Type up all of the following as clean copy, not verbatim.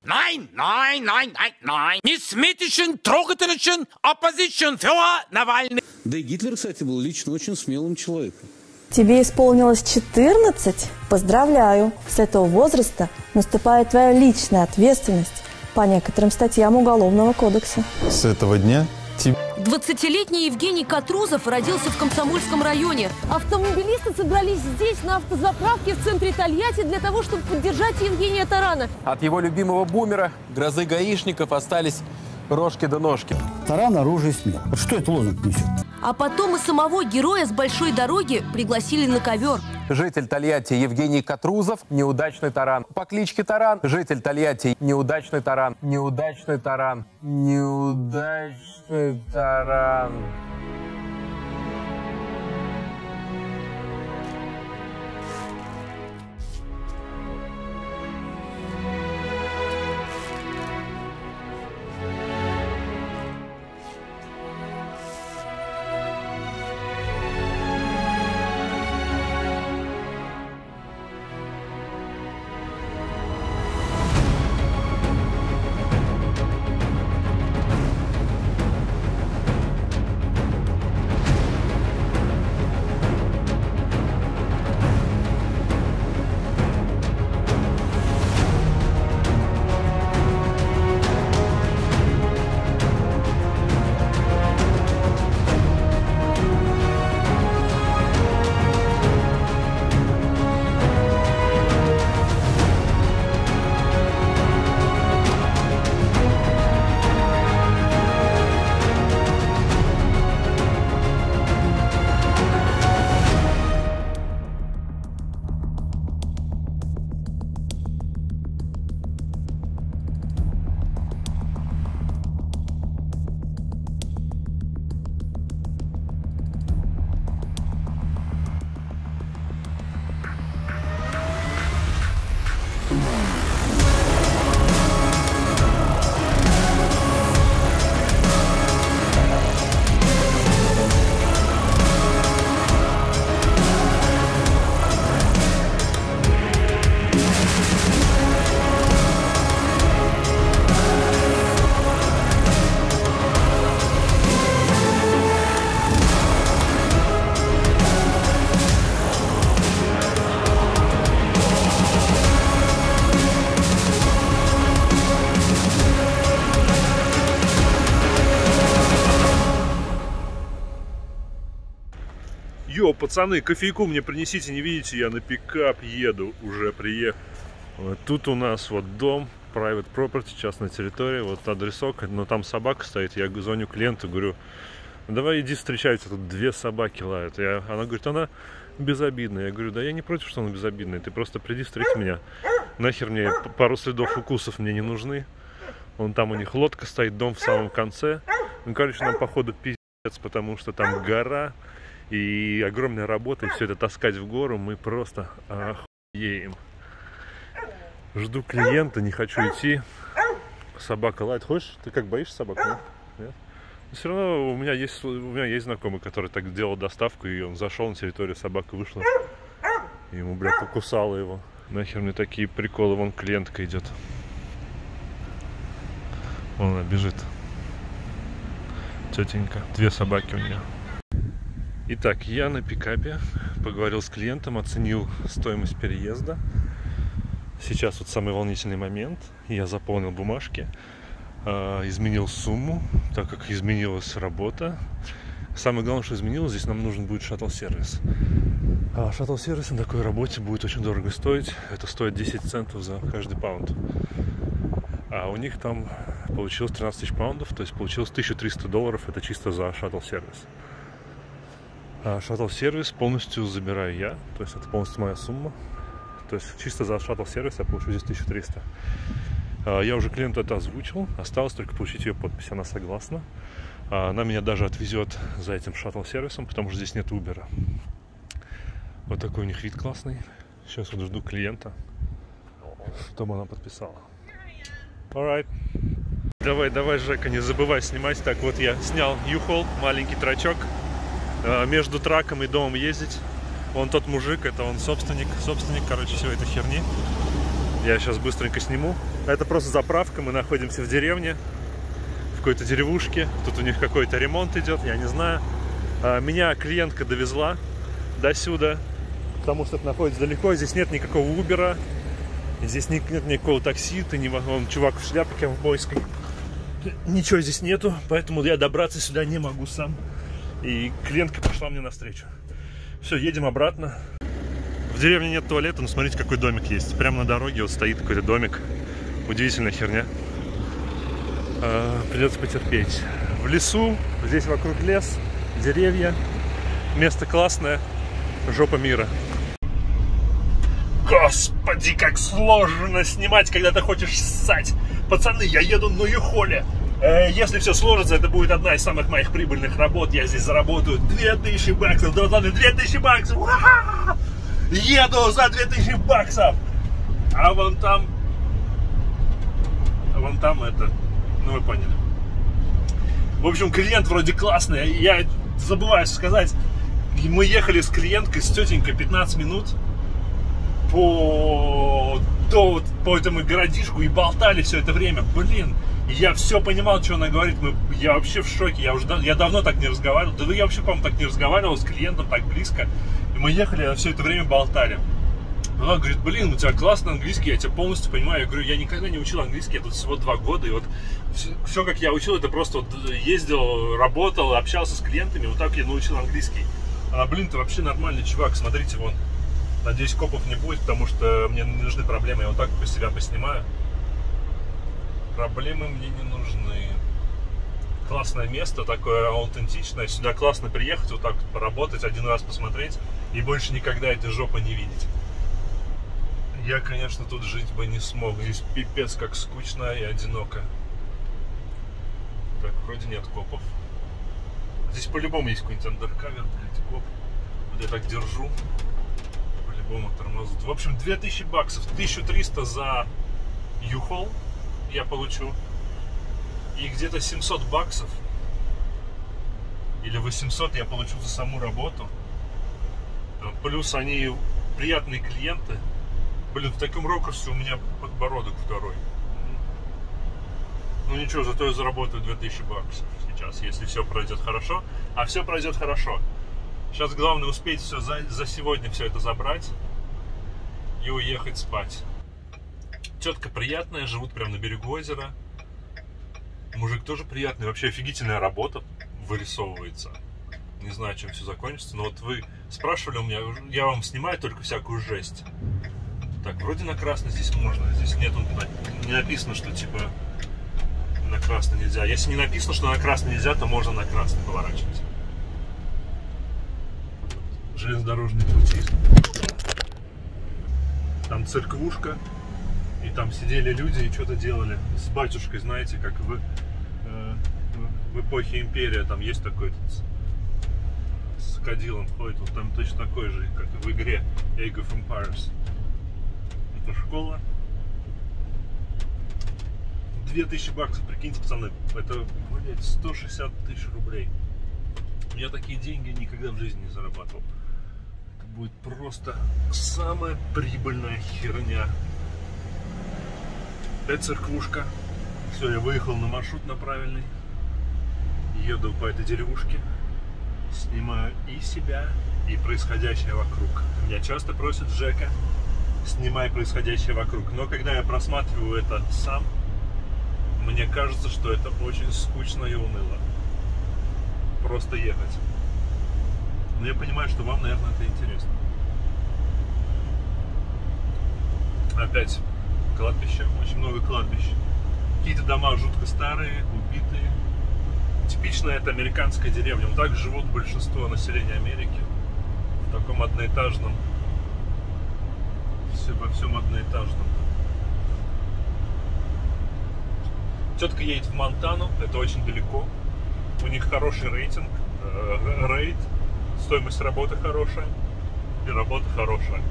Nein, nein, nein, nein, nein. Несметичен, трогательный opposition für Навальный. Да и Гитлер, кстати, был лично очень смелым человеком. Тебе исполнилось 14? Поздравляю! С этого возраста наступает твоя личная ответственность по некоторым статьям Уголовного кодекса. С этого дня 20-летний Евгений Катрузов родился в Комсомольском районе. Автомобилисты собрались здесь, на автозаправке в центре Тольятти, для того, чтобы поддержать Евгения Тарана. От его любимого бумера, грозы гаишников, остались рожки да ножки. Таран, оружие, смерть. Вот что это лозунг несет? А потом и самого героя с большой дороги пригласили на ковер. Житель Тольятти Евгений Катрузов, неудачный таран. По кличке Таран. Житель Тольятти, неудачный таран. Неудачный таран. Неудачный таран. Йо, пацаны, кофейку мне принесите, не видите, я на пикап еду, уже приехал. Вот тут у нас вот дом, private property, частная территория, вот адресок, но там собака стоит, я звоню клиенту, говорю, давай иди встречайся, тут 2 собаки лают. Она говорит, она безобидная. Я говорю, да я не против, что она безобидная, ты просто приди встреть меня. Нахер мне пару следов укусов мне не нужны. Вон там у них лодка стоит, дом в самом конце. Ну, короче, нам походу пиздец, потому что там гора. И огромная работа, и все это таскать в гору, мы просто охуеем. Жду клиента, не хочу идти. Собака лает. Хочешь? Ты как, боишься собак? Нет? Нет? Но все равно у меня есть знакомый, который так делал доставку, и он зашел на территорию, собака вышла. И ему, бля, покусала его. Нахер мне такие приколы, вон клиентка идет. Вон она бежит. Тетенька. 2 собаки у нее. Итак, я на пикапе, поговорил с клиентом, оценил стоимость переезда. Сейчас вот самый волнительный момент. Я заполнил бумажки, изменил сумму, так как изменилась работа. Самое главное, что изменилось, здесь нам нужен будет шаттл-сервис. А шаттл-сервис на такой работе будет очень дорого стоить. Это стоит 10 центов за каждый паунд. А у них там получилось 13 тысяч паундов, то есть получилось $1300, это чисто за шаттл-сервис. А шаттл-сервис полностью забираю я, то есть это полностью моя сумма. То есть чисто за шаттл-сервис я получу здесь 1300. Я уже клиенту это озвучил, осталось только получить ее подпись, она согласна. Она меня даже отвезет за этим шаттл-сервисом, потому что здесь нет Uber. Вот такой у них вид классный. Сейчас вот жду клиента, чтобы она подписала. Alright. Давай, Жека, не забывай снимать. Так, вот я снял U-Haul, маленький трачок. Между траком и домом ездить. Вон тот мужик, это он собственник, короче, всей этой херни. Я сейчас быстренько сниму Это просто заправка, мы находимся в деревне, в какой-то деревушке. Тут у них какой-то ремонт идет, я не знаю. Меня клиентка довезла до сюда, потому что это находится далеко. Здесь нет никакого Убера, здесь нет никакого такси. Ты не вон, чувак в шляпе ковбойской. Ничего здесь нету, поэтому я добраться сюда не могу сам. И клиентка пошла мне навстречу. Все, едем обратно. В деревне нет туалета, но смотрите, какой домик есть. Прямо на дороге вот стоит какой-то домик. Удивительная херня. Придется потерпеть. В лесу, здесь вокруг лес, деревья. Место классное. Жопа мира. Господи, как сложно снимать, когда ты хочешь ссать. Пацаны, я еду на Юхоле. Если все сложится, это будет одна из самых моих прибыльных работ. Я здесь заработаю 2000 баксов. Да ладно, 2000 баксов. Ура! Еду за 2000 баксов. А вон там это, ну вы поняли. В общем, клиент вроде классный. Я забываю сказать, мы ехали с клиенткой, с тетенькой 15 минут по этому городишку и болтали все это время. Блин, я все понимал, что она говорит. Я вообще в шоке. Я давно так не разговаривал. Да я вообще, по-моему, так не разговаривал с клиентом так близко. И мы ехали, а все это время болтали. Она говорит, блин, у тебя классный английский, я тебя полностью понимаю. Я говорю, я никогда не учил английский, я тут всего 2 года. И вот все, как я учил, это просто вот ездил, работал, общался с клиентами. Вот так я научил английский. Она, блин, ты вообще нормальный чувак, смотрите, вон. Надеюсь, копов не будет, потому что мне не нужны проблемы. Я вот так по себя поснимаю. Проблемы мне не нужны. Классное место, такое аутентичное. Сюда классно приехать, вот так вот поработать, один раз посмотреть. И больше никогда этой жопы не видеть. Я, конечно, тут жить бы не смог. Здесь пипец как скучно и одиноко. Так, вроде нет копов. Здесь по-любому есть какой-нибудь андеркавер, блядь, коп. Вот я так держу. По-любому тормозут. В общем, 2000 баксов. 1300 за Юхол я получу. И где-то 700 баксов или 800 я получу за саму работу. Плюс они приятные клиенты. Блин, в таком ракурсе у меня подбородок второй. Ну ничего, зато я заработаю 2000 баксов сейчас, если все пройдет хорошо. А все пройдет хорошо. Сейчас главное успеть все за сегодня все это забрать и уехать спать. Тетка приятная, живут прямо на берегу озера. Мужик тоже приятный, вообще офигительная работа вырисовывается. Не знаю, чем все закончится, но вот вы спрашивали у меня, я вам снимаю только всякую жесть. Так, вроде на красный здесь можно, здесь нету, не написано, что типа на красный нельзя. Если не написано, что на красный нельзя, то можно на красный поворачивать. Железнодорожные пути. Там церквушка, и там сидели люди и что-то делали с батюшкой, знаете, как в эпохе империи, там есть такой с кадилом ходит, вот там точно такой же, как в игре Age of Empires. Это школа. 2000 баксов, прикиньте, пацаны, это, блядь, 160 тысяч рублей. Я такие деньги никогда в жизни не зарабатывал. Это будет просто самая прибыльная херня. Опять церквушка. Все, я выехал на маршрут на правильный. Еду по этой деревушке. Снимаю и себя, и происходящее вокруг. Меня часто просят: Жека, снимай происходящее вокруг. Но когда я просматриваю это сам, мне кажется, что это очень скучно и уныло. Просто ехать. Но я понимаю, что вам, наверное, это интересно. Опять кладбище. Очень много кладбищ. Какие-то дома жутко старые, убитые. Типичная это американская деревня. Вот так живут большинство населения Америки. В таком одноэтажном. Все во всем одноэтажном. Тетка едет в Монтану. Это очень далеко. У них хороший рейтинг. Рейд. Стоимость работы хорошая. И работа хорошая.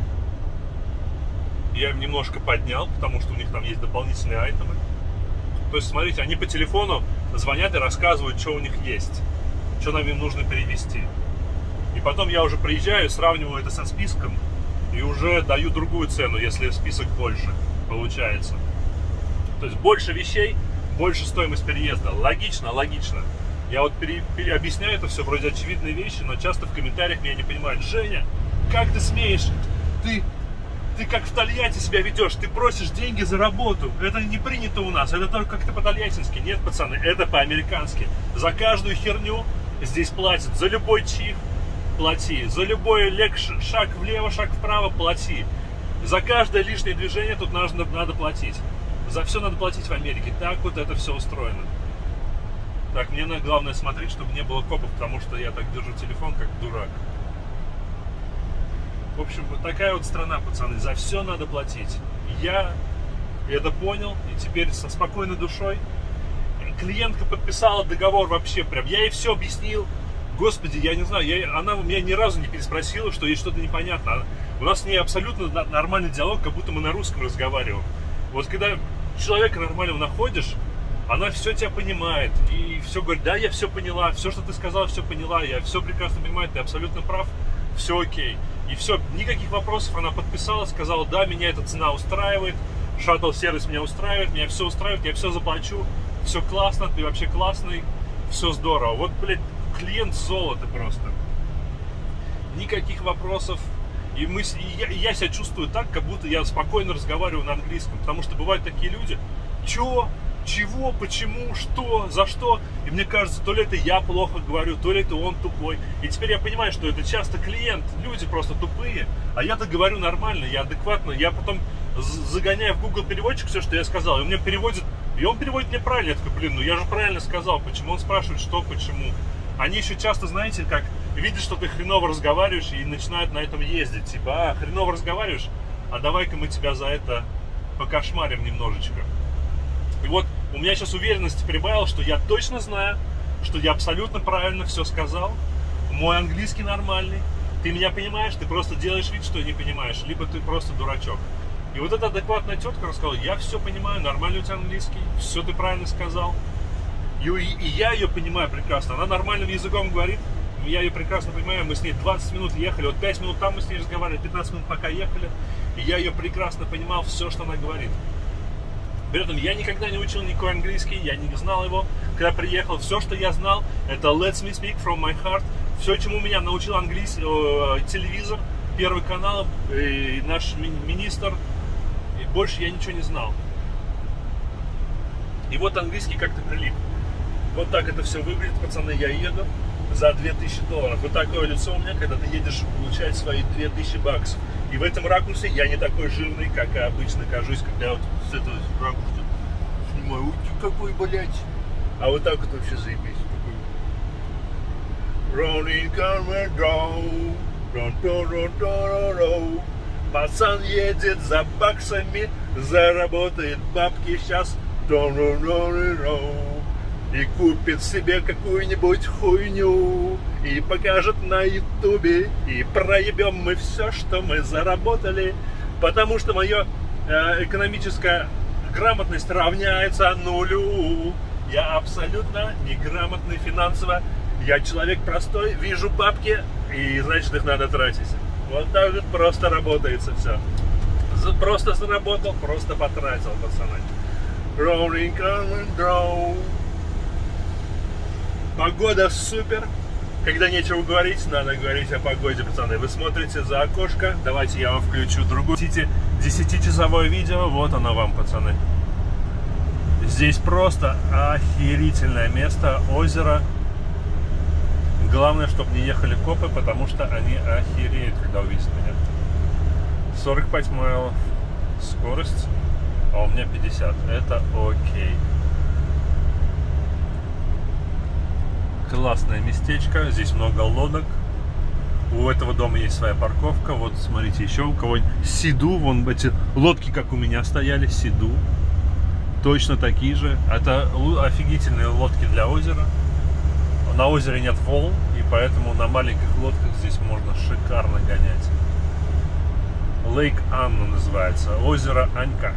Я им немножко поднял, потому что у них там есть дополнительные айтемы. То есть, смотрите, они по телефону звонят и рассказывают, что у них есть, что нам им нужно перевести. И потом я уже приезжаю, сравниваю это со списком и уже даю другую цену, если список больше получается. То есть больше вещей, больше стоимость переезда. Логично, логично. Я вот объясняю это все, вроде очевидные вещи, но часто в комментариях меня не понимают. Женя, как ты смеешь? Ты как в Тольятти себя ведешь, ты просишь деньги за работу. Это не принято у нас, это только как-то по-тольяттински. Нет, пацаны, это по-американски. За каждую херню здесь платят. За любой чих плати. За любой шаг влево, шаг вправо плати. За каждое лишнее движение тут надо платить. За все надо платить в Америке. Так вот это все устроено. Так, мне главное смотреть, чтобы не было копов, потому что я так держу телефон, как дурак. В общем, вот такая вот страна, пацаны. За все надо платить. Я это понял, и теперь со спокойной душой. Клиентка подписала договор вообще прям. Я ей все объяснил. Господи, я не знаю, она у меня ни разу не переспросила, что ей что-то непонятно. У нас с ней абсолютно нормальный диалог, как будто мы на русском разговариваем. Вот когда человека нормального находишь, она все тебя понимает. И все говорит, да, я все поняла, все, что ты сказала, все поняла, я все прекрасно понимаю, ты абсолютно прав, все окей. И все, никаких вопросов, она подписала, сказала, да, меня эта цена устраивает, шаттл-сервис меня устраивает, меня все устраивает, я все заплачу, все классно, ты вообще классный, все здорово. Вот, блядь, клиент золото просто. Никаких вопросов. И я себя чувствую так, как будто я спокойно разговариваю на английском. Потому что бывают такие люди, чего, почему, что, за что. И мне кажется, то ли это я плохо говорю, то ли это он тупой. И теперь я понимаю, что это часто клиент, люди просто тупые. А я-то говорю нормально, я адекватно. Я потом загоняю в Google переводчик все, что я сказал. И он мне переводит, мне правильно. Я такой, блин, ну я же правильно сказал. Почему он спрашивает, что, почему. Они еще часто, знаете, как видят, что ты хреново разговариваешь, и начинают на этом ездить. Типа, хреново разговариваешь, а давай-ка мы тебя за это покошмарим немножечко. И вот у меня сейчас уверенность прибавилась, что я точно знаю, что я абсолютно правильно все сказал. Мой английский нормальный. Ты меня понимаешь, ты просто делаешь вид, что не понимаешь, либо ты просто дурачок. И вот эта адекватная тетка рассказала, я все понимаю, нормальный у тебя английский, все ты правильно сказал. И я ее понимаю прекрасно. Она нормальным языком говорит. Я ее прекрасно понимаю. Мы с ней 20 минут ехали. Вот 5 минут там мы с ней разговаривали. 15 минут пока ехали. И я ее прекрасно понимал, все, что она говорит. При этом я никогда не учил никакой английский. Я не знал его. Когда приехал, все, что я знал, это Let's Me Speak From My Heart. Все, чему меня научил английский, телевизор, Первый канал, и наш министр. И больше я ничего не знал. И вот английский как-то прилип. Вот так это все выглядит, пацаны, я еду за $2000. Вот такое лицо у меня, когда ты едешь получать свои $2000. И в этом ракурсе я не такой жирный, как я обычно кажусь, когда я вот с этого ракурса снимаю. Ух ты, какой, блядь. А вот так вот вообще заебись. Running пацан едет за баксами, заработает бабки сейчас. И купит себе какую-нибудь хуйню и покажет на ютубе. И проебем мы все, что мы заработали. Потому что моя экономическая грамотность равняется нулю. Я абсолютно неграмотный финансово. Я человек простой, вижу бабки, и значит их надо тратить. Вот так вот просто работается все. Просто заработал, просто потратил, пацаны. Rolling and draw. Погода супер. Когда нечего говорить, надо говорить о погоде, пацаны. Вы смотрите за окошко. Давайте я вам включу другую. Хотите 10-часовое видео? Вот оно вам, пацаны. Здесь просто охерительное место, озеро. Главное, чтобы не ехали копы, потому что они охереют, когда увидят меня. 45 миль скорость, а у меня 50. Это окей. Классное местечко, здесь много лодок. У этого дома есть своя парковка. Вот смотрите, еще у кого-нибудь Сиду, вон эти лодки, как у меня стояли, Сиду. Точно такие же. Это офигительные лодки для озера. На озере нет волн, и поэтому на маленьких лодках здесь можно шикарно гонять. Лейк Анна называется, озеро Анька.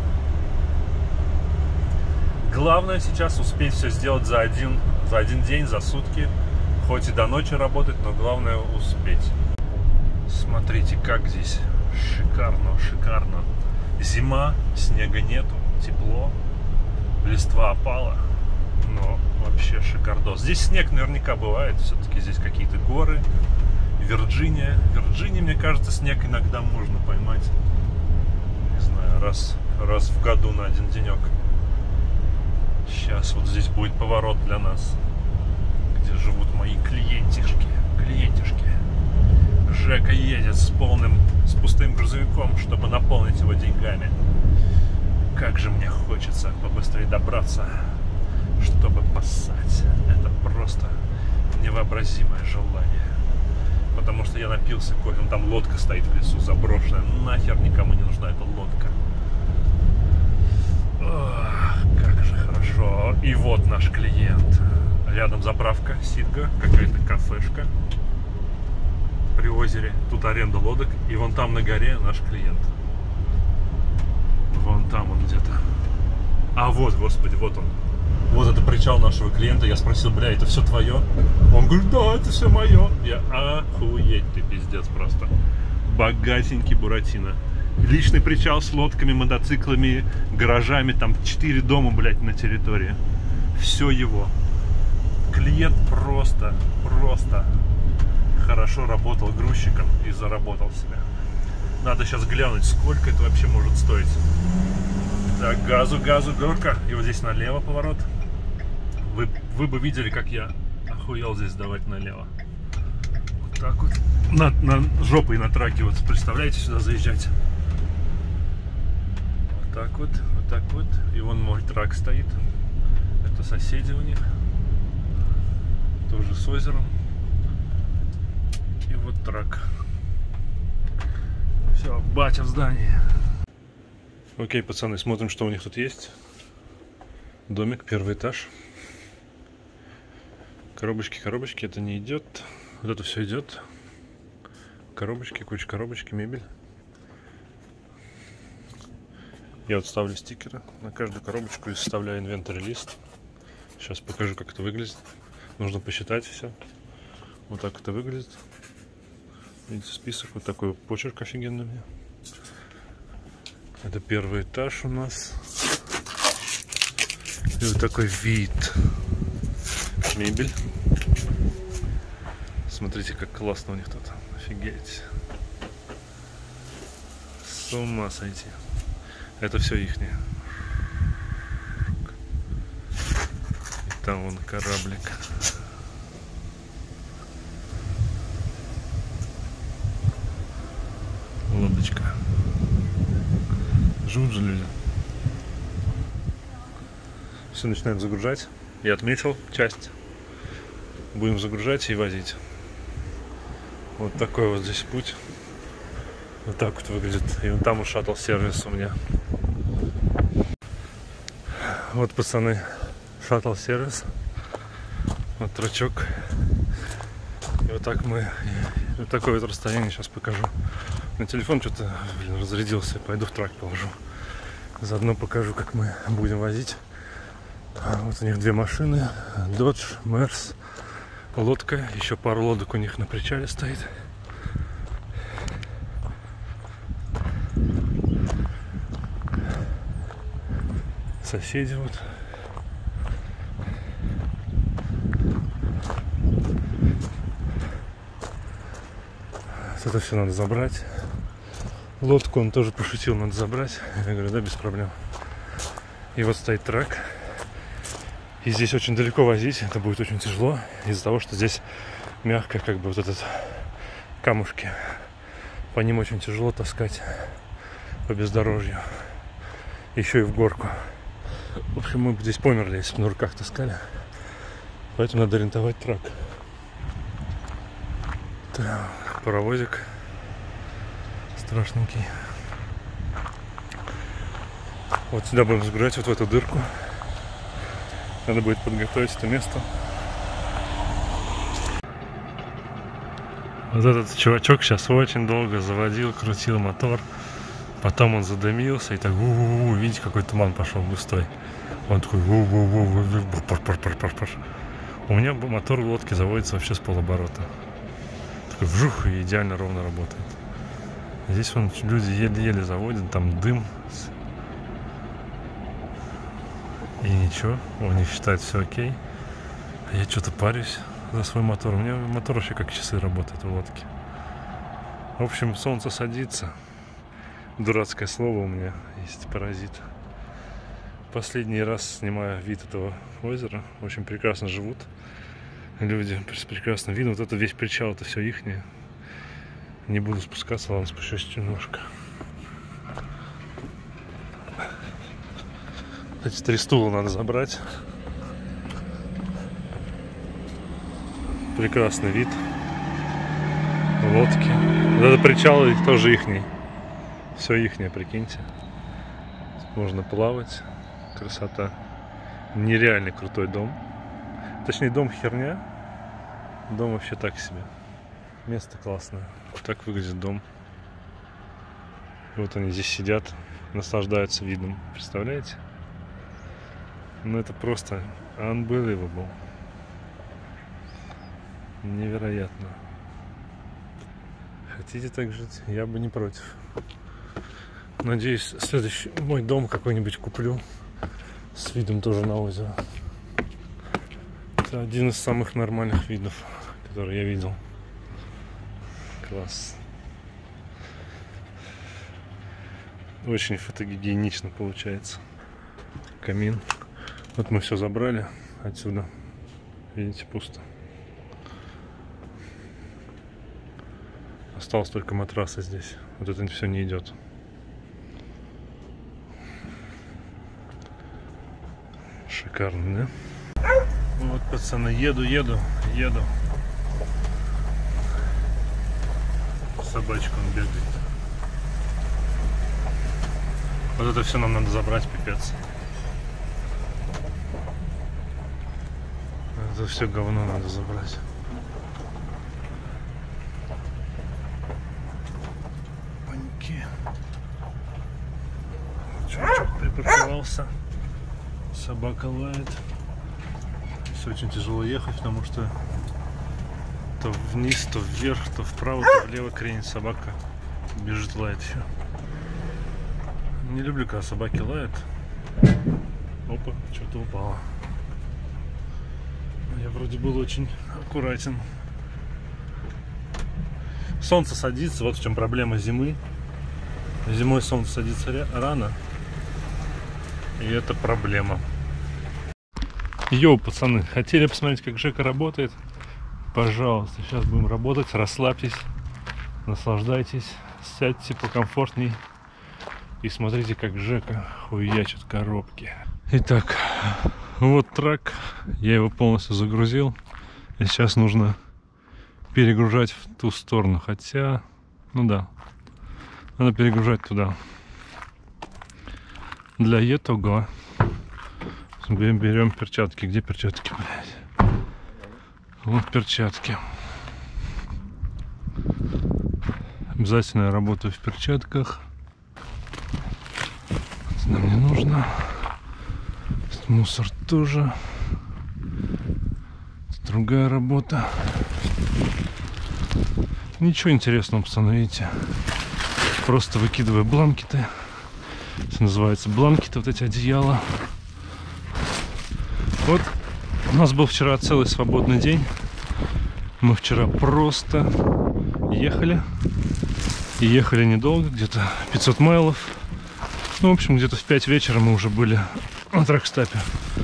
Главное сейчас успеть все сделать за один день, за сутки. Хоть и до ночи работать, но главное успеть. Смотрите, как здесь шикарно, шикарно. Зима, снега нету, тепло. Листва опала, но вообще шикардос. Здесь снег наверняка бывает, все-таки здесь какие-то горы. Вирджиния. В Вирджинии, мне кажется, снег иногда можно поймать. Не знаю, раз в году на один денек. Сейчас вот здесь будет поворот для нас, где живут мои клиентишки. Жека едет с пустым грузовиком, чтобы наполнить его деньгами. Как же мне хочется побыстрее добраться, чтобы поссать. Это просто невообразимое желание. Потому что я напился кофе, там лодка стоит в лесу заброшенная. Нахер никому не нужна эта лодка. Ох, как же хорошо. И вот наш клиент. Рядом заправка Сидга, какая-то кафешка при озере. Тут аренда лодок. И вон там на горе наш клиент. Вон там он где-то. А вот, господи, вот он. Вот это причал нашего клиента. Я спросил, бля, это все твое? Он говорит, да, это все мое. Я, охуеть ты, пиздец просто. Богатенький Буратино. Личный причал с лодками, мотоциклами, гаражами. Там 4 дома, блядь, на территории. Все его. Клиент просто хорошо работал грузчиком и заработал себе. Надо сейчас глянуть, сколько это вообще может стоить. Так, газу, горка. И вот здесь налево поворот. Вы бы видели, как я охуел здесь давать налево. Вот так вот. На жопой на траке, вот представляете, сюда заезжать. Вот так вот, вот так вот. И вон мой трак стоит. Это соседи у них. Тоже с озером. И вот трак. Все, батя в здании. Окей, пацаны, смотрим, что у них тут есть. Домик, первый этаж. Коробочки, это не идет. Вот это все идет. Коробочки, куча коробочки, мебель. Я вот ставлю стикеры на каждую коробочку и составляю инвентарь-лист. Сейчас покажу, как это выглядит. Нужно посчитать все. Вот так это выглядит. Видите, список. Вот такой почерк офигенный у меня. Это первый этаж у нас. И вот такой вид. Мебель. Смотрите, как классно у них тут. Офигеть. С ума сойти. Это все ихнее. И там вон кораблик. Лодочка. Живут же люди. Все, начинаем загружать. Я отметил часть. Будем загружать и возить. Вот такой вот здесь путь. Вот так вот выглядит. И вон там шаттл-сервис у меня. Вот, пацаны, шаттл-сервис. Вот трачок. И вот так мы... Вот такое вот расстояние сейчас покажу. На телефон что-то, блин, разрядился. Пойду в трак положу. Заодно покажу, как мы будем возить. Вот у них 2 машины. Dodge, Merz, лодка. Еще пару лодок у них на причале стоит. Соседи вот. Это все надо забрать. Лодку он тоже пошутил, надо забрать. Я говорю, да, без проблем. И вот стоит трак. И здесь очень далеко возить, это будет очень тяжело. Из-за того, что здесь мягко, как бы вот этот камушки. По ним очень тяжело таскать по бездорожью. Еще и в горку. В общем, мы бы здесь померли, если бы на руках таскали. Поэтому надо арендовать трак. Так, паровозик страшненький. Вот сюда будем загружать, вот в эту дырку. Надо будет подготовить это место. Вот этот чувачок сейчас очень долго заводил, крутил мотор. Потом он задымился и так, видите, какой туман пошел густой. Он такой, у меня мотор в лодке заводится вообще с полоборота. Такой вжух, и идеально ровно работает. Здесь вон люди еле-еле заводят, там дым. И ничего, он не считает все окей. А я что-то парюсь за свой мотор. У меня мотор вообще как часы работает в лодке. В общем, солнце садится. Дурацкое слово у меня есть, паразит. Последний раз снимаю вид этого озера. Очень прекрасно живут люди с прекрасным видом. Вот это весь причал, это все ихнее. Не буду спускаться, ладно, спущусь немножко. Эти 3 стула надо забрать. Прекрасный вид. Лодки. Вот это причал тоже ихний. Все ихнее, прикиньте. Можно плавать. Красота. Нереально крутой дом. Точнее, дом херня. Дом вообще так себе. Место классное. Так выглядит дом. Вот они здесь сидят, наслаждаются видом. Представляете? Ну это просто unbelievable. Невероятно. Хотите так жить? Я бы не против. Надеюсь, следующий мой дом какой-нибудь куплю с видом тоже на озеро. Это один из самых нормальных видов, которые я видел. Класс. Очень фотогенично получается. Камин. Вот мы все забрали отсюда. Видите, пусто. Осталось только матрасы здесь. Вот это все не идет. Шикарно, да? Вот, пацаны, еду. Собачка, он бегает. Вот это все нам надо забрать, пипец. Это все говно надо забрать. Паньки. Чувачок припарковался. Собака лает. Все очень тяжело ехать, потому что то вниз, то вверх, то вправо, то влево кренит собака. Бежит, лает еще. Не люблю, когда собаки лают. Опа, что-то упало. Я вроде был очень аккуратен. Солнце садится, вот в чем проблема зимы. Зимой солнце садится рано. И это проблема. Йоу, пацаны, хотели посмотреть, как Жека работает? Пожалуйста, сейчас будем работать. Расслабьтесь, наслаждайтесь, сядьте покомфортней и смотрите, как Жека хуячит коробки. Итак, вот трак, я его полностью загрузил, и сейчас нужно перегружать в ту сторону, хотя, ну да, надо перегружать туда. Для этого берем перчатки. Где перчатки, блядь? Вот перчатки. Обязательно я работаю в перчатках. Это нам не нужно. Мусор тоже. Это другая работа. Ничего интересного, пацаны, видите. Просто выкидываю бланкеты. Это называется бланкеты, вот эти одеяла. Вот у нас был вчера целый свободный день. Мы вчера просто ехали. И ехали недолго, где-то 500 майлов. Ну, в общем, где-то в 5 вечера мы уже были на тракстапе.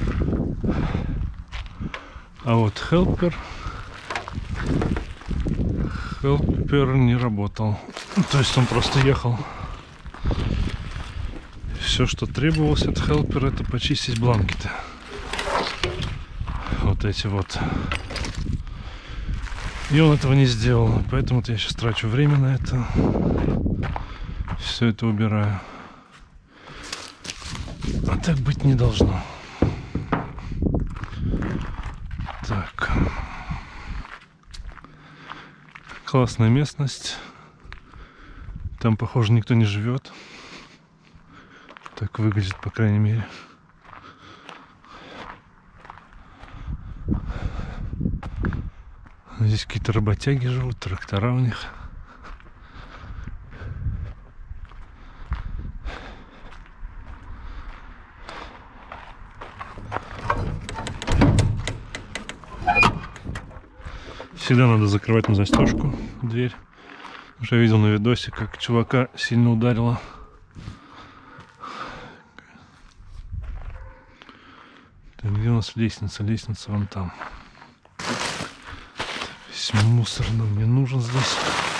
А вот хелпер не работал. То есть он просто ехал. Все, что требовалось от хелпера, это почистить бланкеты. Вот эти вот. И он этого не сделал. Поэтому я сейчас трачу время на это. Все это убираю. А так быть не должно. Так. Классная местность. Там, похоже, никто не живет. Так выглядит, по крайней мере. Здесь какие-то работяги живут, трактора у них. всегда надо закрывать на застежку дверь. Уже видел на видосе, как чувака сильно ударило. Так, где у нас лестница? Лестница вон там. Весь мусор нам не нужен здесь.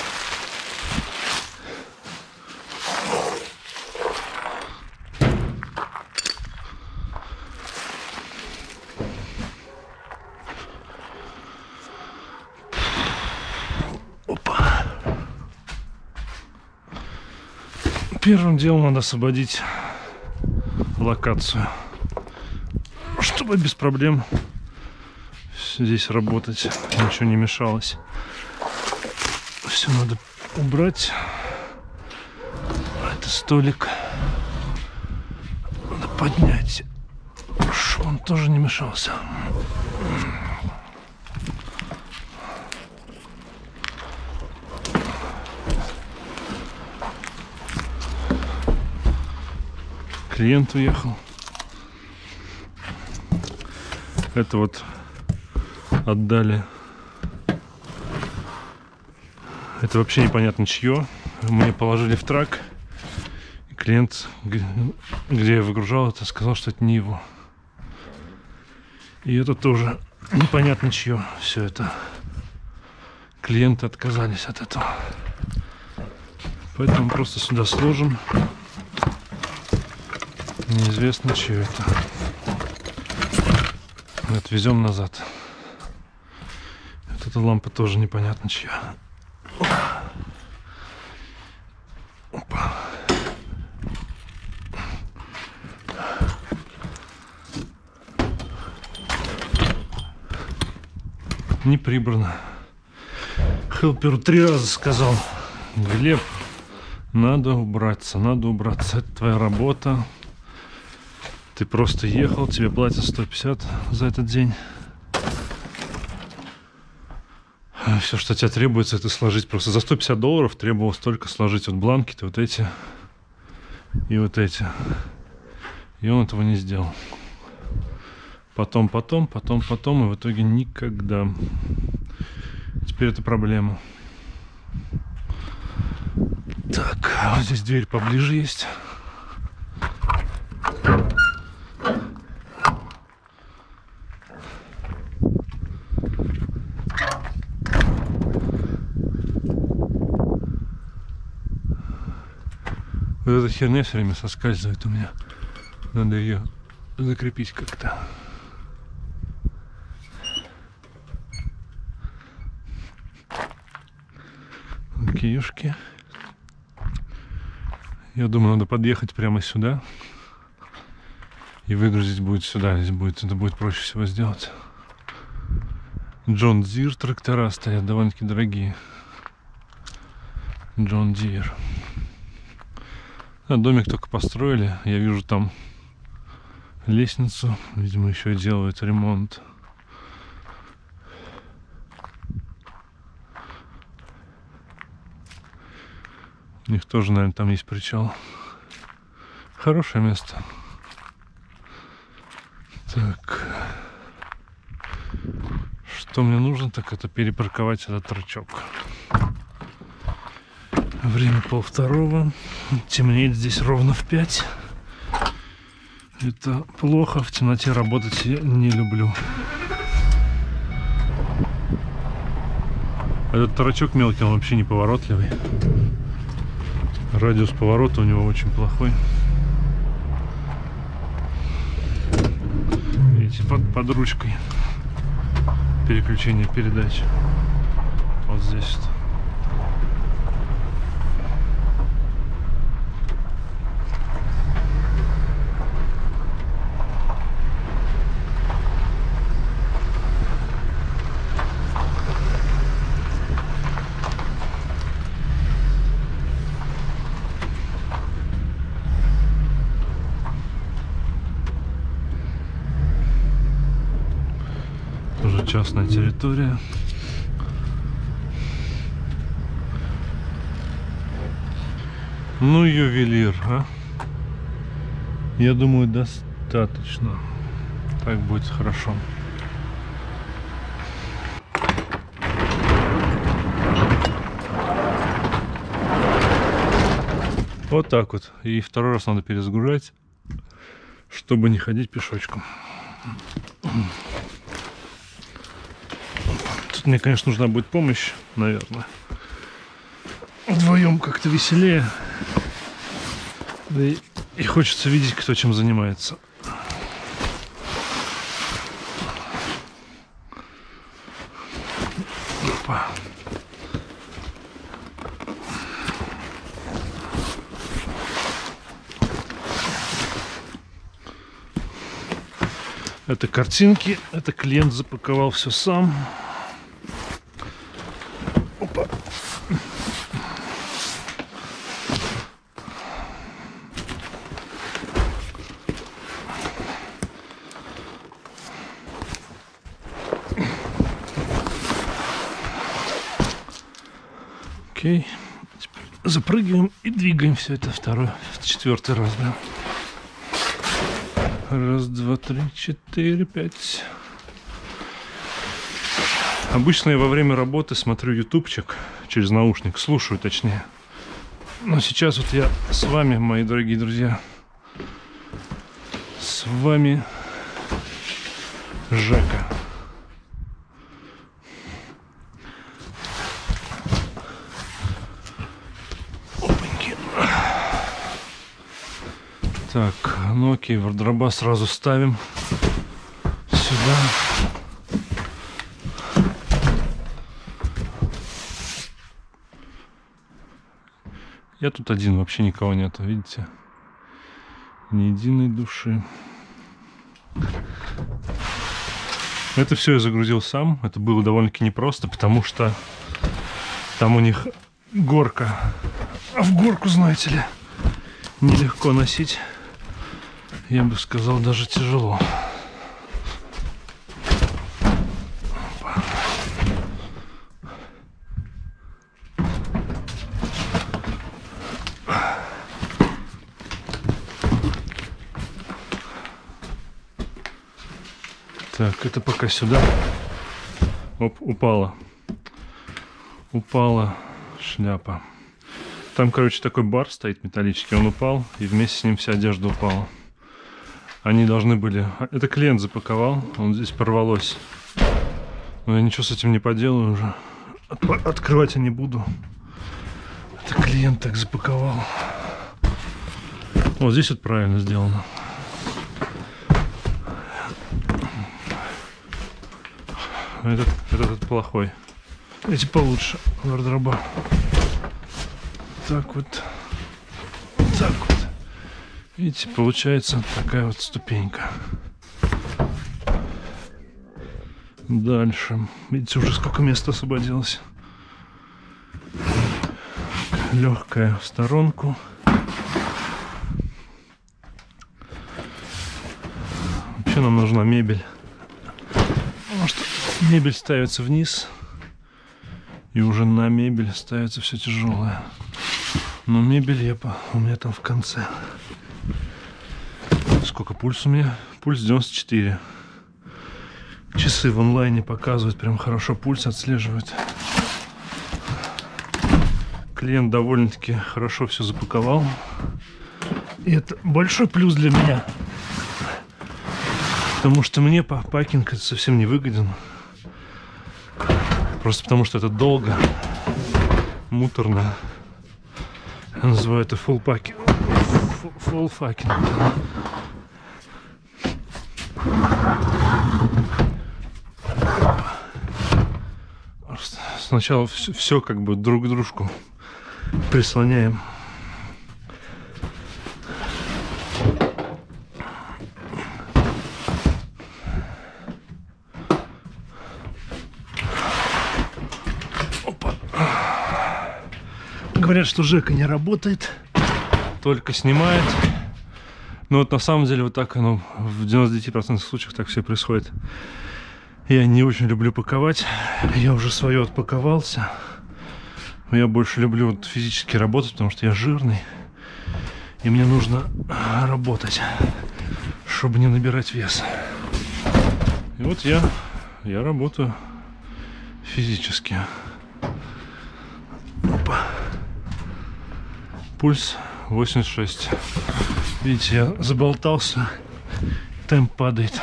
Опа. Первым делом надо освободить локацию, чтобы без проблем здесь работать, ничего не мешалось. Все надо убрать. Это столик надо поднять, чтобы он тоже не мешался. Клиент уехал. Это вот отдали. Это вообще непонятно чье. Мне положили в трак. И клиент, где я выгружал это, сказал, что это не его. И это тоже непонятно чье. Все это. Клиенты отказались от этого. Поэтому просто сюда сложим. Неизвестно, чье это. Отвезем назад. Вот эта лампа тоже непонятно чья. Опа. Не прибрано. Хелперу 3 раза сказал: Глеб, надо убраться, это твоя работа. Ты просто ехал, тебе платят 150 за этот день. Все, что от тебя требуется, это сложить. Просто за $150 требовалось только сложить вот бланки-то, вот эти и вот эти. И он этого не сделал. Потом, и в итоге никогда. Теперь это проблема. Так, вот здесь дверь поближе есть. Вот эта херня все время соскальзывает у меня. Надо ее закрепить как-то. Окейушки. Я думаю, надо подъехать прямо сюда. И выгрузить будет сюда. Это будет проще всего сделать. John Deere трактора стоят, довольно-таки дорогие. John Deere. Домик только построили. Я вижу там лестницу. Видимо, еще делают ремонт. У них тоже, наверное, там есть причал. Хорошее место. Так. Что мне нужно, так это перепарковать этот трачок. Время 1:30. Темнеет здесь ровно в 5. Это плохо. В темноте работать я не люблю. Этот торчок мелкий, он вообще не поворотливый. Радиус поворота у него очень плохой. Видите, под ручкой переключение передач. Вот здесь. Тоже частная территория. Ну, ювелир, а? Я думаю, достаточно. Так будет хорошо. Вот так вот. И второй раз надо перезагружать, чтобы не ходить пешочком. Тут мне, конечно, нужна будет помощь, наверное. Вдвоем как-то веселее. Да и хочется видеть, кто чем занимается. Опа. Это картинки, это клиент запаковал все сам. Опа. Окей. Теперь запрыгиваем и двигаем все это четвертый раз, да. Раз, два, три, четыре, пять. Обычно я во время работы смотрю ютубчик через наушник, слушаю точнее. Но сейчас вот я с вами, мои дорогие друзья, с вами Жека. Опаньки. Так, ну окей, вардроба сразу ставим сюда. Я тут один, вообще никого нету, видите? Ни единой души. Это все я загрузил сам. Это было довольно-таки непросто, потому что там у них горка. А в горку, знаете ли, нелегко носить. Я бы сказал, даже тяжело. Так, это пока сюда. Оп, упала. Упала шляпа. Там, короче, такой бар стоит металлический. Он упал, и вместе с ним вся одежда упала. Они должны были... Это клиент запаковал. Он здесь порвалось. Но я ничего с этим не поделаю уже. Открывать я не буду. Это клиент так запаковал. Вот здесь вот правильно сделано. Этот плохой. Эти получше. Вардроба. Так вот. Так вот. Видите, получается такая вот ступенька. Дальше. Видите, уже сколько места освободилось. Легкая в сторонку. Вообще нам нужна мебель. Потому что мебель ставится вниз, и уже на мебель ставится все тяжелое. Но мебель у меня там в конце. Сколько пульс у меня? Пульс 94. Часы в онлайне показывают, прям хорошо пульс отслеживают. Клиент довольно-таки хорошо все запаковал. И это большой плюс для меня. Потому что мне пакинг это совсем не выгоден. Просто потому что это долго, муторно. Я называю это full packing. Full packing. Сначала все как бы друг к дружку прислоняем. Говорят, что Жека не работает, только снимает. Но вот на самом деле вот так оно в 99% случаев так все происходит. Я не очень люблю паковать. Я уже свое отпаковался. Но я больше люблю вот физически работать, потому что я жирный. И мне нужно работать, чтобы не набирать вес. И вот я работаю физически. Опа. Пульс 86. Видите, я заболтался. Темп падает.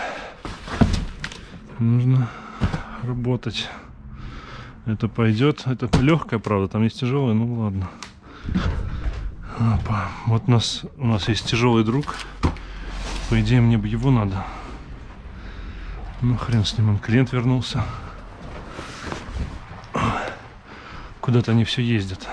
Нужно работать. Это пойдет. Это легкая, правда. Там есть тяжелая, ну ладно. Опа. Вот у нас есть тяжелый друг. По идее, мне бы его надо. Ну, хрен с ним. Он клиент вернулся. Куда-то они все ездят.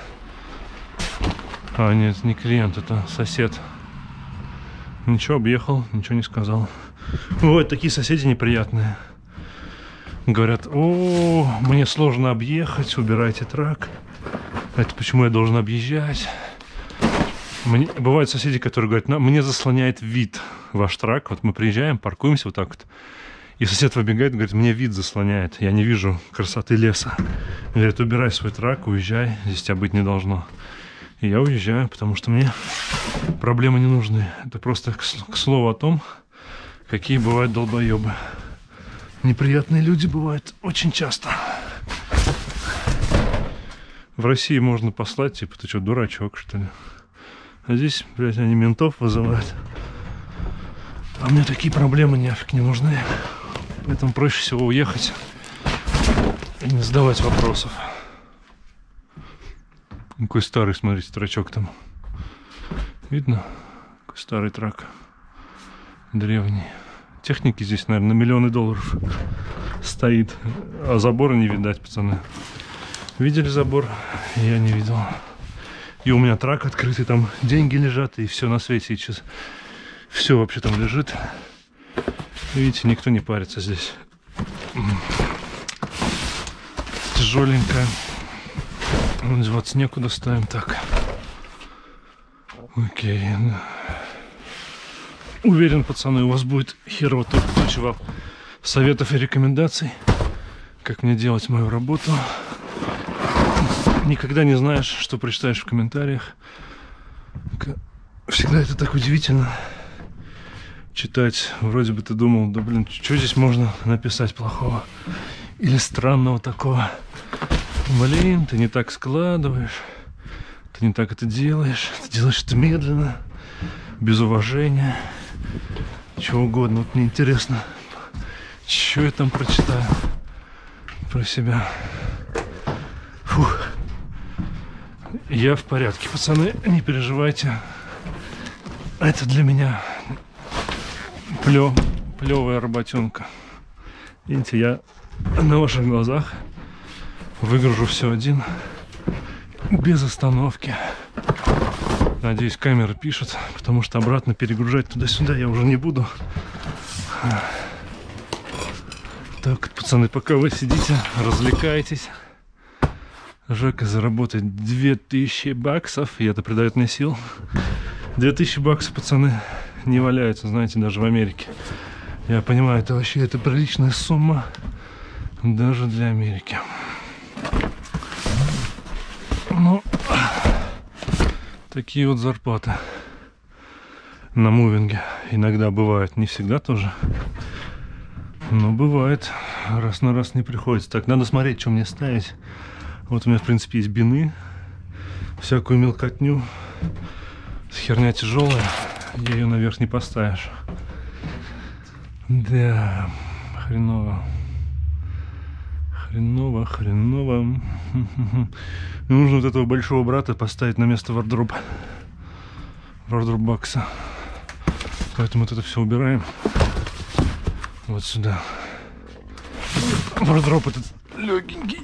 А, нет, не клиент, это сосед. Ничего, объехал, ничего не сказал. Вот такие соседи неприятные. Говорят: о, мне сложно объехать, убирайте трак. Это почему я должен объезжать? Бывают соседи, которые говорят: мне заслоняет вид ваш трак. Вот мы приезжаем, паркуемся вот так вот. И сосед выбегает и говорит: мне вид заслоняет, я не вижу красоты леса. Говорит: убирай свой трак, уезжай, здесь тебя быть не должно. И я уезжаю, потому что мне проблемы не нужны. Это просто к слову о том, какие бывают долбоебы. Неприятные люди бывают очень часто. В России можно послать, типа: ты что, дурачок, что ли? А здесь, блядь, они ментов вызывают. А мне такие проблемы нафиг не нужны. Поэтому проще всего уехать и не задавать вопросов. Какой старый, смотрите, трачок там. Видно? Какой старый трак. Древний. Техники здесь, наверное, на миллионы долларов стоит. А забора не видать, пацаны. Видели забор? Я не видел. И у меня трак открытый, там деньги лежат, и все на свете сейчас. Все вообще там лежит. Видите, никто не парится здесь. Тяжеленькая. Деваться некуда, ставим так. Окей. Уверен, пацаны, у вас будет херово туча советов и рекомендаций, как мне делать мою работу. Никогда не знаешь, что прочитаешь в комментариях. Всегда это так удивительно читать. Вроде бы ты думал: да блин, что здесь можно написать плохого или странного такого? Блин, ты не так складываешь, ты не так это делаешь, ты делаешь это медленно, без уважения, чего угодно. Вот мне интересно, что я там прочитаю про себя. Фух. Я в порядке, пацаны, не переживайте. Это для меня плевая работенка. Видите, я на ваших глазах выгружу все один, без остановки. Надеюсь, камера пишет, потому что обратно перегружать туда-сюда я уже не буду. Так, пацаны, пока вы сидите, развлекаетесь, Жека заработает 2000 баксов, и это придает мне сил. 2000 баксов, пацаны, не валяются, знаете, даже в Америке. Я понимаю, это вообще приличная сумма даже для Америки. Ну, такие вот зарплаты на мувинге иногда бывают, не всегда тоже, но бывает, раз на раз не приходится. Так, надо смотреть, что мне ставить. Вот у меня, в принципе, есть бины, всякую мелкотню. Херня тяжелая, ее наверх не поставишь. Да, хреново. Хреново. Нужно вот этого большого брата поставить на место вардроба бокса. Поэтому вот это все убираем вот сюда. Вардроб этот легенький.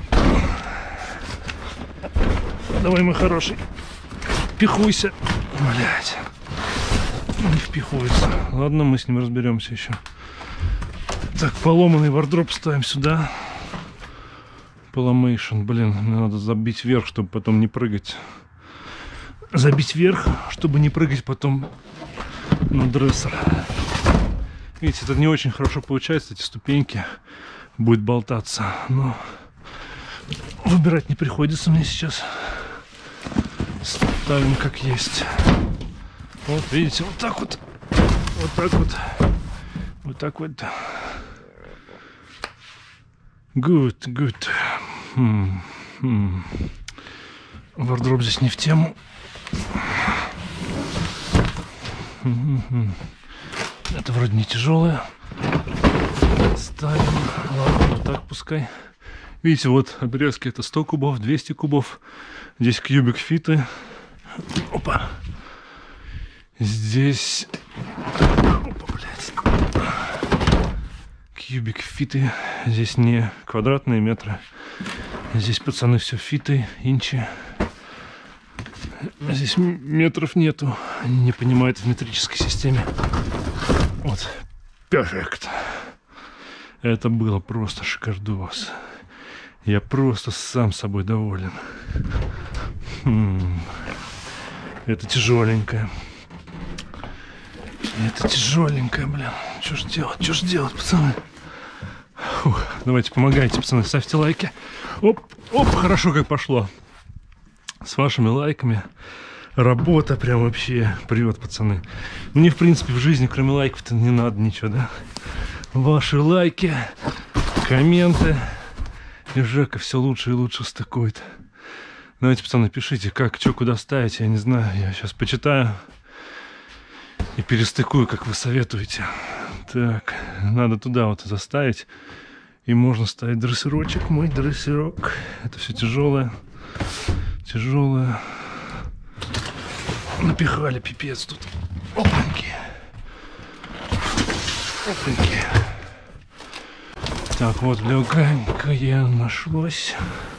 Давай, мой хороший, пихуйся. Блять, не впихуется. Ладно, мы с ним разберемся еще. Так, поломанный вардроб ставим сюда. Поломейшн, блин, мне надо забить вверх, чтобы потом не прыгать. Забить вверх, чтобы не прыгать потом на дрессер. Видите, это не очень хорошо получается, эти ступеньки будет болтаться, но выбирать не приходится мне сейчас. Ставим как есть. Вот, видите, вот так вот. Вот так вот. Вот так вот. Good. Вардроб здесь не в тему. Это вроде не тяжелое. Ставим. Ладно, вот так пускай. Видите, вот отрезки это 100 кубов, 200 кубов. Здесь кубик фиты. Опа. Здесь... Опа, блядь. Кубик фиты. Здесь не квадратные метры. Здесь, пацаны, все фиты, инчи. Здесь метров нету. Они не понимают в метрической системе. Вот. Перфект. Это было просто шикардос. Я просто сам собой доволен. Это тяжеленькое. Это тяжеленькое, блин. Что ж делать? Что ж делать, пацаны? Фух. Давайте помогайте, пацаны. Ставьте лайки. Оп, оп, хорошо как пошло. С вашими лайками работа прям вообще прет, пацаны. Мне, в принципе, в жизни, кроме лайков-то, не надо ничего, да? Ваши лайки, комменты. И Жека все лучше и лучше стыкует. Давайте, пацаны, пишите, как, что, куда ставить. Я не знаю, я сейчас почитаю и перестыкую, как вы советуете. Так, надо туда вот заставить. И можно ставить дрессировочек, мой дрессировок. Это все тяжелое. Тяжелое. Напихали пипец тут. Опаньки. Опаньки. Так, вот легонькое нашлось.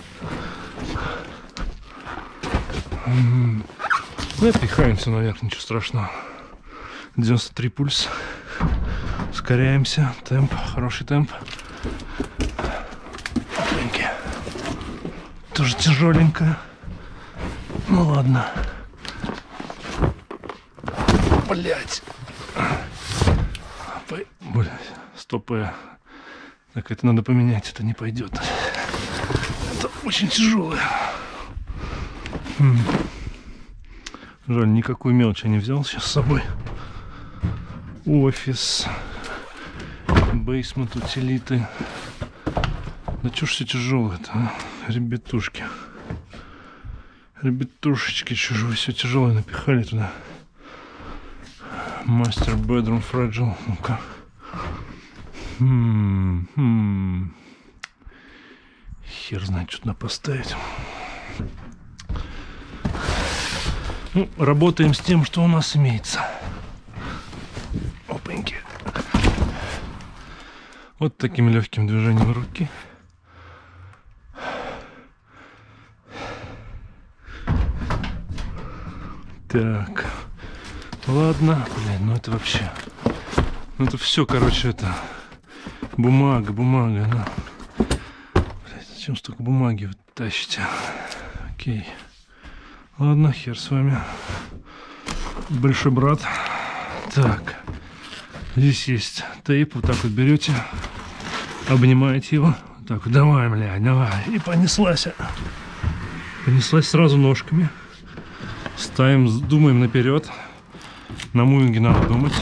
Напихаемся наверх, ничего страшного. 93 пульс. Ускоряемся. Темп, хороший темп. Опаньки. Тоже тяжеленько. Ну ладно. Блять. Блять. Стопы. Так, это надо поменять, это не пойдет. Это очень тяжелое. Жаль, никакую мелочь я не взял сейчас с собой. Офис. Бейсмент, утилиты. Да чё ж все тяжелое-то, а? Ребятушки. Ребятушечки, чё же вы все тяжелое напихали туда. Мастер Bedroom Fragile. Ну-ка. Хер знает, что туда поставить. Ну, работаем с тем, что у нас имеется. Опаньки. Вот таким легким движением руки. Так. Ладно. Блин, ну это вообще... Ну это все, короче, это... Бумага, да. Блядь, зачем столько бумаги вы тащите? Окей. Ладно, хер с вами. Большой брат. Так. Здесь есть тейп. Вот так вот берете. Обнимаете его. Вот так вот. Давай, блядь, давай. И понеслась. Понеслась сразу ножками. Ставим, думаем наперед. На мувинге надо думать.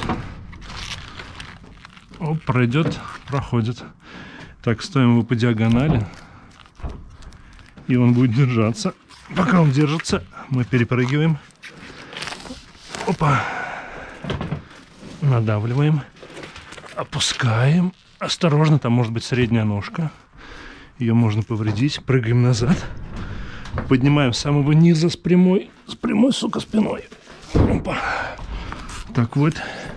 Оп, пройдет, проходит. Так, ставим его по диагонали. И он будет держаться. Пока он держится, мы перепрыгиваем. Опа. Надавливаем. Опускаем. Осторожно, там может быть средняя ножка. Ее можно повредить. Прыгаем назад. Поднимаем с самого низа с прямой, сука, спиной. Опа. Так вот.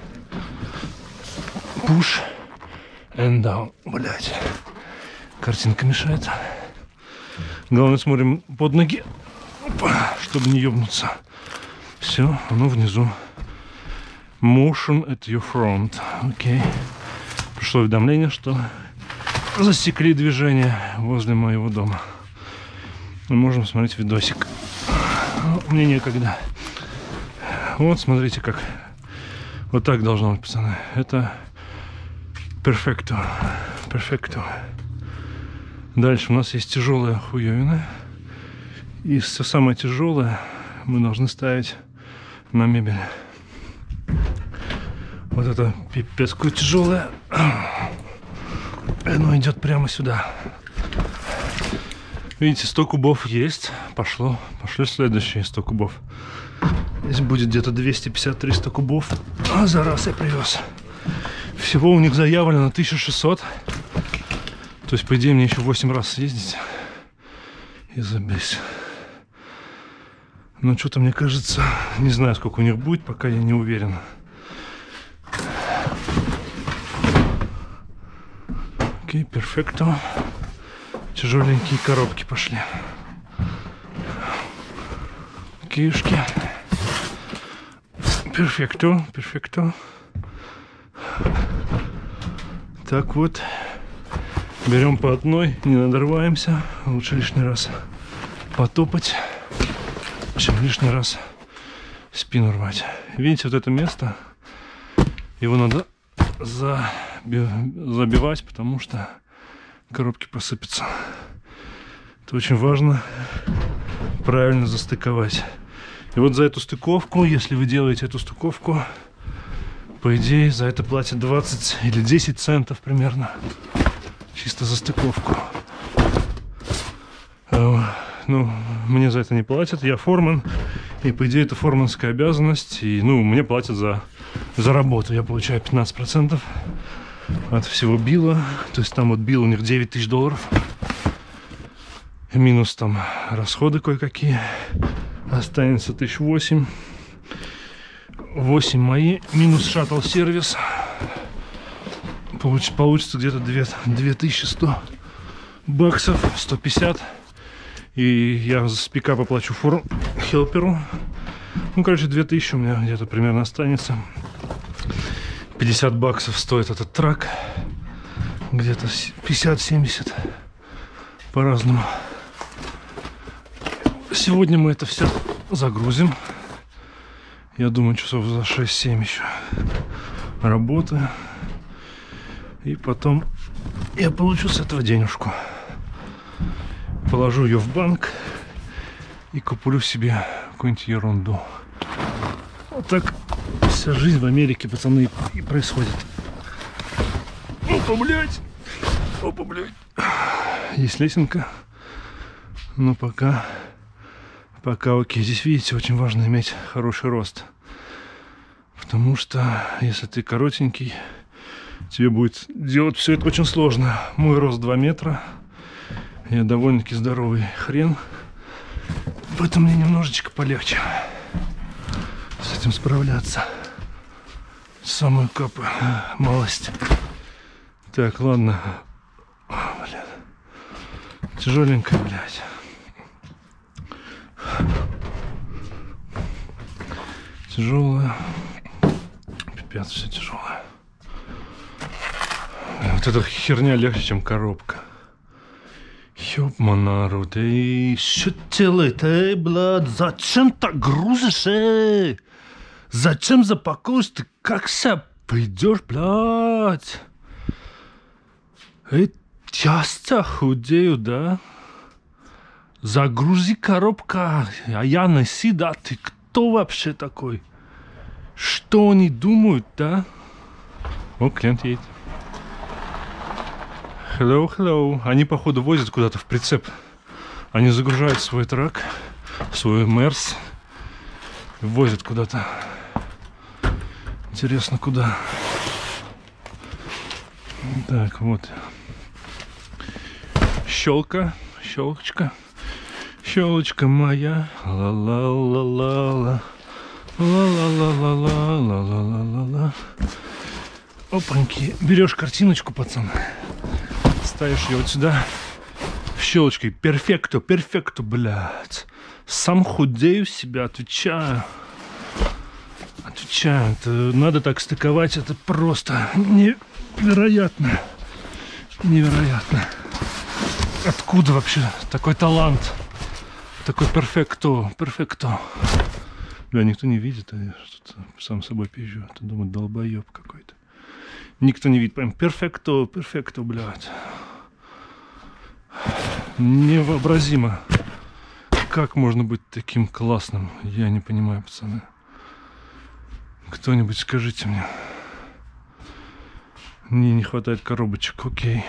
Push and down. Блять. Картинка мешает. Главное, смотрим под ноги. Опа, чтобы не ёбнуться. Все, оно внизу. Motion at your front. Окей. Пришло уведомление, что засекли движение возле моего дома. Мы можем смотреть видосик. Мне некогда. Вот, смотрите, как. Вот так должно быть, пацаны. Это перфекто. Перфекто. Дальше у нас есть тяжелая хуевина. И все самое тяжелое мы должны ставить на мебель. Вот это пипец какое тяжелое. Оно идет прямо сюда. Видите, 100 кубов есть. Пошло. Пошли следующие 100 кубов. Здесь будет где-то 250-300 кубов. А за раз я привез. Всего у них заявлено 1600. То есть, по идее, мне еще 8 раз съездить. И забейся. Но что-то, мне кажется, не знаю, сколько у них будет, пока я не уверен. Окей, перфекто. Тяжеленькие коробки пошли. Кишки. Перфекто, перфекто. Так вот. Берем по одной, не надорваемся. Лучше лишний раз потопать, чем лишний раз спину рвать. Видите, вот это место, его надо забивать, потому что коробки посыпятся. Это очень важно правильно застыковать. И вот за эту стыковку, если вы делаете эту стыковку, по идее за это платят 20 или 10 центов примерно. Чисто за стыковку. Ну, мне за это не платят. Я формен. И по идее это форменская обязанность. И ну, мне платят за работу. Я получаю 15% от всего билла. То есть там вот билл у них $9000. Минус там расходы кое-какие. Останется 1008. 8 мои. Минус шаттл-сервис. Получится где-то 2100 баксов, 150. И я с пикапа плачу хелперу. Ну, короче, 2000 у меня где-то примерно останется. 50 баксов стоит этот трак. Где-то 50-70. По-разному. Сегодня мы это все загрузим. Я думаю, часов за 6-7 еще работы. И потом я получу с этого денежку. Положу ее в банк и куплю себе какую-нибудь ерунду. Вот так вся жизнь в Америке, пацаны, и происходит. Опа, блядь! Опа, блядь! Есть лесенка. Но пока окей. Здесь, видите, очень важно иметь хороший рост. Потому что если ты коротенький, тебе будет делать все это очень сложно. Мой рост 2 метра. Я довольно-таки здоровый хрен. Поэтому мне немножечко полегче с этим справляться. Самую капу. Малость. Так, ладно. Блин. Тяжеленько, блядь. Тяжелая. Пипец, все тяжелое. Вот эта херня легче, чем коробка. Ёб-монарод, эй, что делает, эй, блядь, зачем так грузишь, Зачем запакуешь, ты как себя пойдешь, блядь? Эй, часто худею, да? Загрузи коробка, а я носи, да? Ты кто вообще такой? Что они думают, да? О, клиент едет. Hello, hello. Они, походу, возят куда-то в прицеп. Они загружают свой трак, свой Мерс, возят куда-то. Интересно, куда? Так, вот. Щелка, щелочка, щелочка моя. Ла-ла-ла-ла-ла. Ла-ла-ла-ла-ла-ла-ла-ла-ла. Опаньки. Берешь картиночку, пацан. Ставишь ее вот сюда. Щелочкой. Перфекто, перфекто, блядь. Сам худею себя, отвечаю. Отвечаю. Это надо так стыковать. Это просто невероятно. Невероятно. Откуда вообще такой талант? Такой перфекто, перфекто. Бля, никто не видит, а я что-то сам собой пизжу. Ты думаешь, долбоеб какой-то. Никто не видит. Прям перфекто, перфекто, блядь. Невообразимо. Как можно быть таким классным? Я не понимаю, пацаны. Кто-нибудь скажите мне. Мне не хватает коробочек, окей.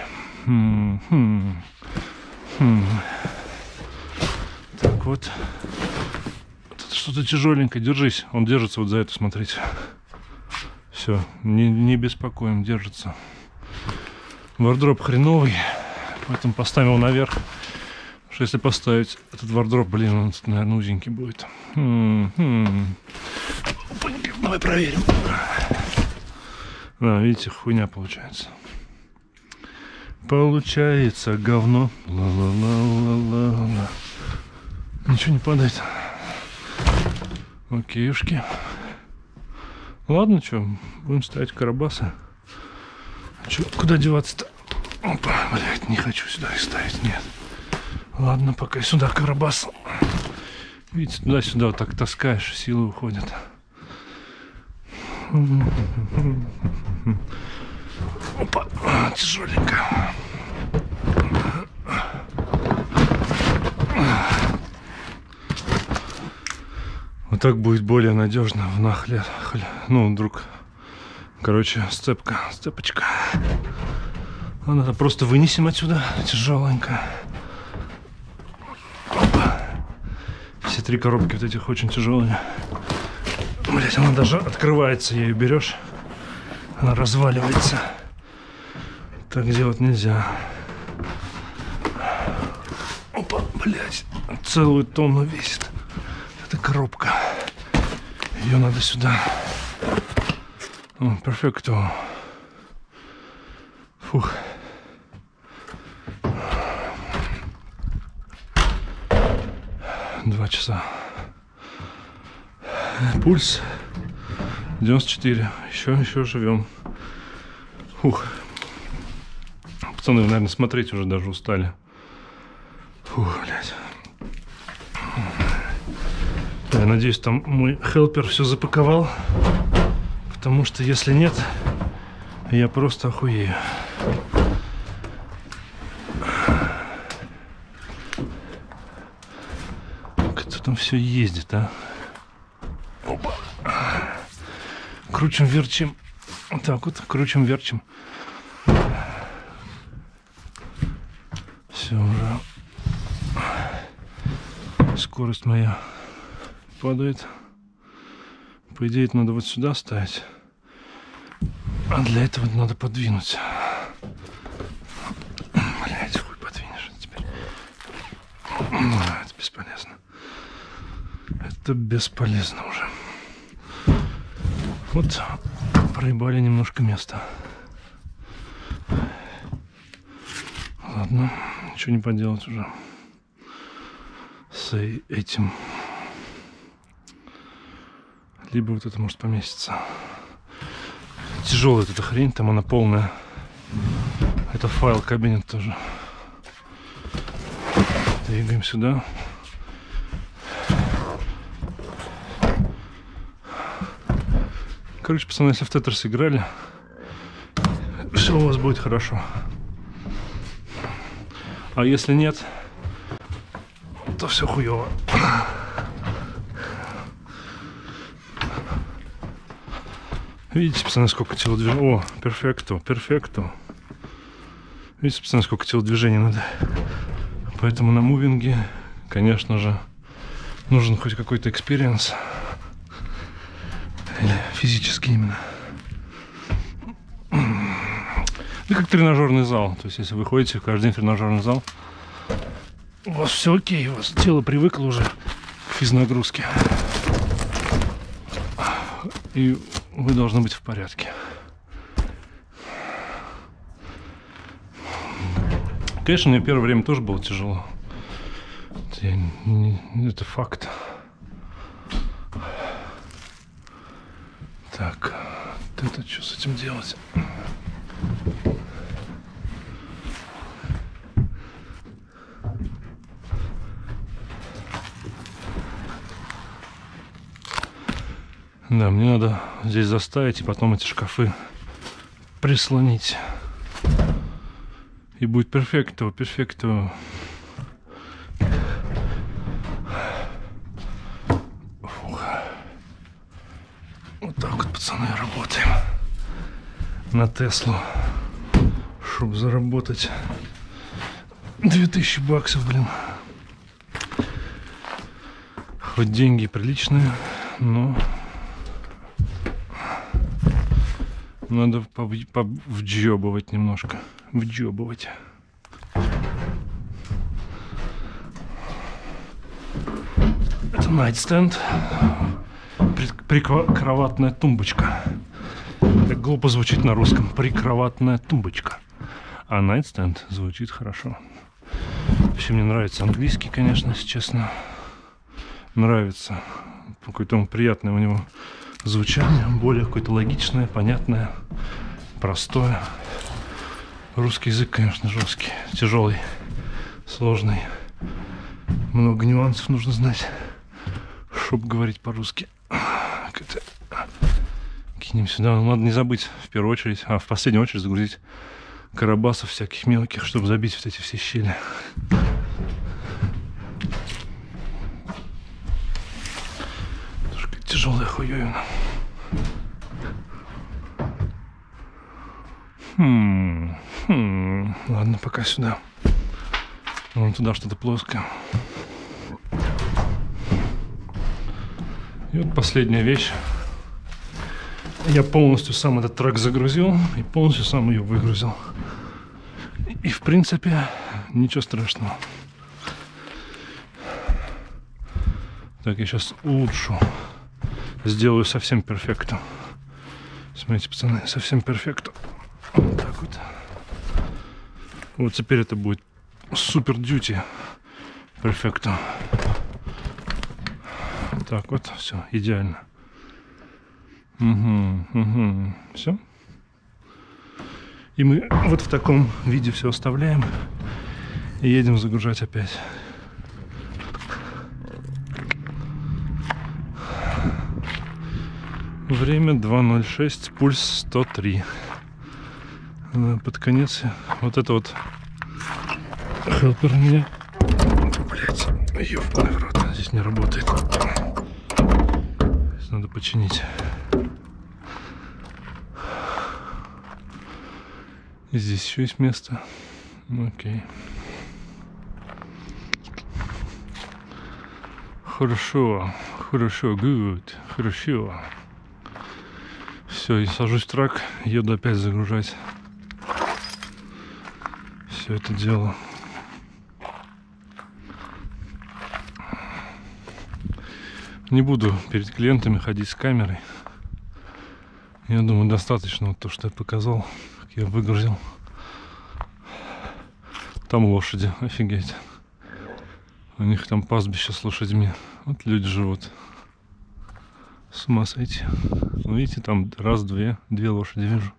Так вот. Вот что-то тяжеленькое. Держись. Он держится вот за это, смотрите. Все, не беспокоим, держится. Вардроп хреновый, поэтому поставим его наверх. Потому что если поставить этот вардроп, блин, он, наверное, узенький будет. Давай проверим. Да, видите, хуйня получается. Получается говно. Ла-ла-ла-ла-ла-ла. Ничего не падает. Окейушки. Ладно, что, будем ставить карабасы. Чё, куда деваться-то? Опа, блядь, не хочу сюда их ставить, нет. Ладно, пока сюда карабас. Видите, туда-сюда вот так таскаешь, силы уходят. Опа, тяжеленько. Вот так будет более надежно в нахле. Ну, вдруг. Короче, сцепочка. Ладно, это просто вынесем отсюда. Тяжеленько. Опа. Все 3 коробки вот этих очень тяжелые. Блять, она даже открывается, ее берешь. Она разваливается. Так делать нельзя. Опа, блять. Целую тонну весит. Это коробка. Ее надо сюда. О, перфекто. Фух. Два часа. Пульс 94. Еще живем. Фух. Пацаны, вы, наверное, смотреть уже даже устали. Фух, блядь. Я надеюсь, там мой хелпер все запаковал. Потому что если нет, я просто охуею. Кто там все ездит, а? Опа. Крутим, верчим. Вот так вот, крутим, верчим. Все уже. Скорость моя падает. По идее, это надо вот сюда ставить. А для этого надо подвинуть. Блять, хуй подвинешь теперь. Это бесполезно. Это бесполезно уже. Вот проебали немножко места. Ладно, ничего не поделать уже с этим. Либо вот это может поместиться. Тяжелая эта хрень, там она полная. Это файл кабинет тоже. Двигаем сюда. Короче, пацаны, если в Тетрис играли, все у вас будет хорошо. А если нет, то все хуево. Видите, пацаны, сколько телодвижений. О, перфекто. Видите, пацаны, сколько телодвижений надо. Поэтому на мувинге, конечно же, нужен хоть какой-то экспириенс. Или физически именно. Это как тренажерный зал. То есть, если вы ходите каждый день в тренажерный зал, у вас все окей, у вас тело привыкло уже к физнагрузке. И вы должны быть в порядке. Конечно, мне первое время тоже было тяжело. Это факт. Так, это что с этим делать? Да, мне надо здесь заставить и потом эти шкафы прислонить. И будет перфекто. Фух. Вот так вот, пацаны, работаем на Теслу, чтобы заработать 2000 баксов, блин. Хоть деньги приличные, но надо вджёбывать немножко. Вджёбывать. Это nightstand. Прикроватная тумбочка. Так глупо звучит на русском. Прикроватная тумбочка. А nightstand звучит хорошо. Вообще мне нравится английский, конечно, если честно. Нравится. Какое-то приятное у него звучание. Более какое-то логичное, понятное, простое. Русский язык, конечно, жесткий, тяжелый, сложный. Много нюансов нужно знать, чтобы говорить по-русски. Кинем сюда. Надо не забыть в первую очередь, в последнюю очередь загрузить карабасов всяких мелких, чтобы забить вот эти все щели. Тяжелая хуёвина. Ладно, пока сюда. Вон туда что-то плоское. И вот последняя вещь. Я полностью сам этот трак загрузил и полностью сам ее выгрузил. И в принципе ничего страшного. Так, я сейчас улучшу. Сделаю совсем перфектно. Смотрите, пацаны, совсем перфектно. Вот так вот. Вот теперь это будет супер дьюти перфектно. Так вот, все, идеально. Все. И мы вот в таком виде все оставляем и едем загружать опять. Время 2:06, пульс 103. Под конец вот это вот хелпер у меня. Блять, ёбаный в рот, здесь не работает. Здесь надо починить. И здесь еще есть место. Окей. Хорошо, хорошо, good, хорошо. Все, и сажусь в трак, еду опять загружать все это дело. Не буду перед клиентами ходить с камерой. Я думаю, достаточно вот то, что я показал, как я выгрузил. Там лошади, офигеть. У них там пастбище с лошадьми. Вот люди живут. С ума сойти. Ну, видите, там раз, две лошади вижу.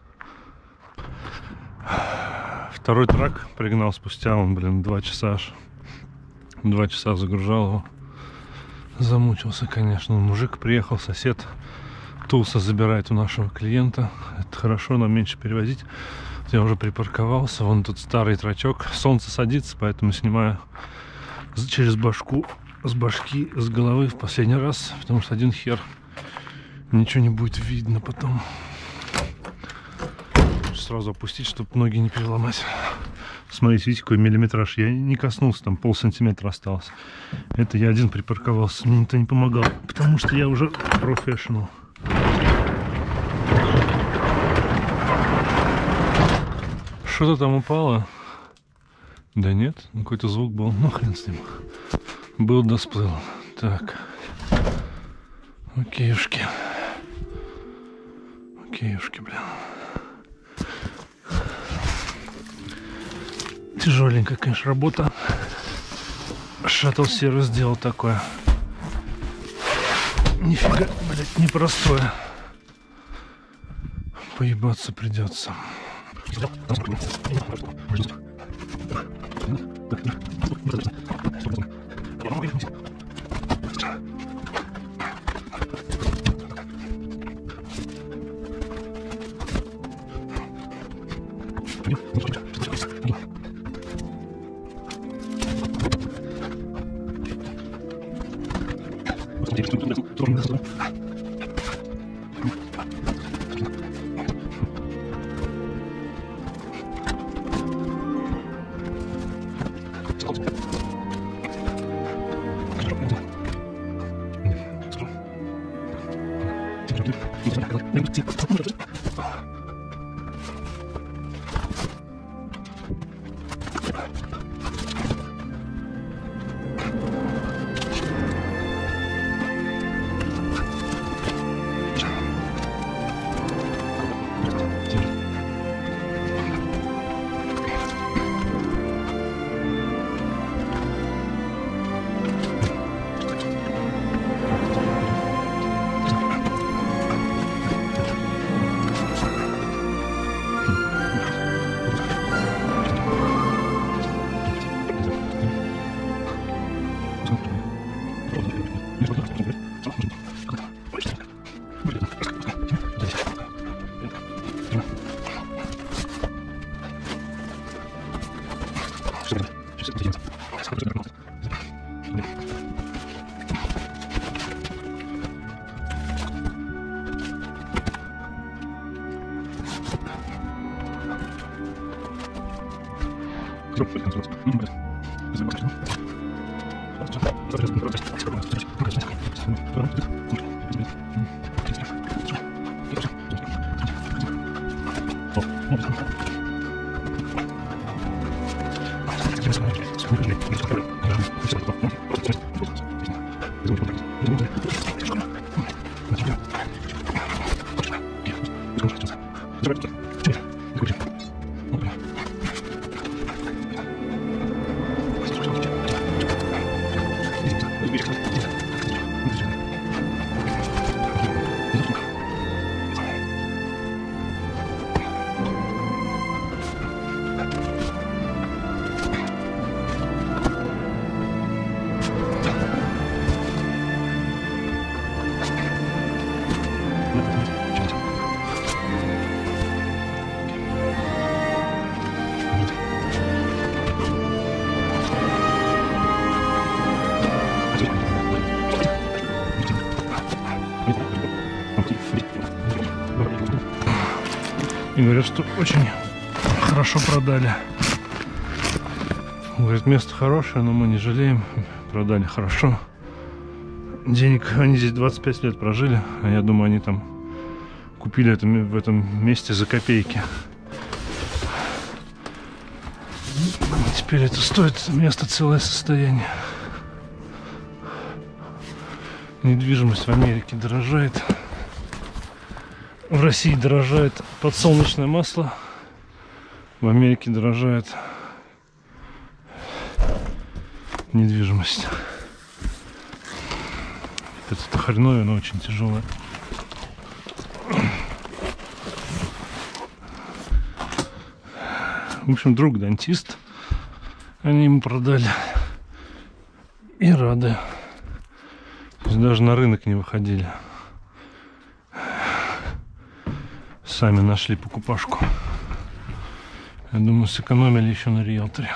Второй трак пригнал спустя, он, 2 часа аж. 2 часа загружал его. Замучился, конечно. Мужик приехал, сосед Тулса забирает у нашего клиента. Это хорошо, нам меньше перевозить. Я уже припарковался. Вон тут старый трачок. Солнце садится, поэтому снимаю через башку, с башки, с головы в последний раз, потому что один хер ничего не будет видно потом. Сразу опустить, чтобы ноги не переломать. Смотрите, видите, какой миллиметраж. Я не коснулся, там полсантиметра осталось. Это я один припарковался, мне никто не помогал, потому что я уже профессионал. Что-то там упало? Да нет, какой-то звук был, ну хрен с ним. Был да сплыл. Так. Окейушки. Окейушки, блин. Тяжеленькая, конечно, работа. Шаттл-сервис сделал такое. Нифига, блядь, непростое. Поебаться придется. И говорят, что очень хорошо продали. Говорит, место хорошее, но мы не жалеем. Продали хорошо. Денег они здесь 25 лет прожили, а я думаю, они там купили это в этом месте за копейки. Теперь это стоит место целое состояние. Недвижимость в Америке дорожает. В России дорожает подсолнечное масло. В Америке дорожает недвижимость. Это хреновое, но очень тяжелое. В общем, друг дантист. Они ему продали. И рады. То есть даже на рынок не выходили. Сами нашли покупашку. Я думаю, сэкономили еще на риэлторе.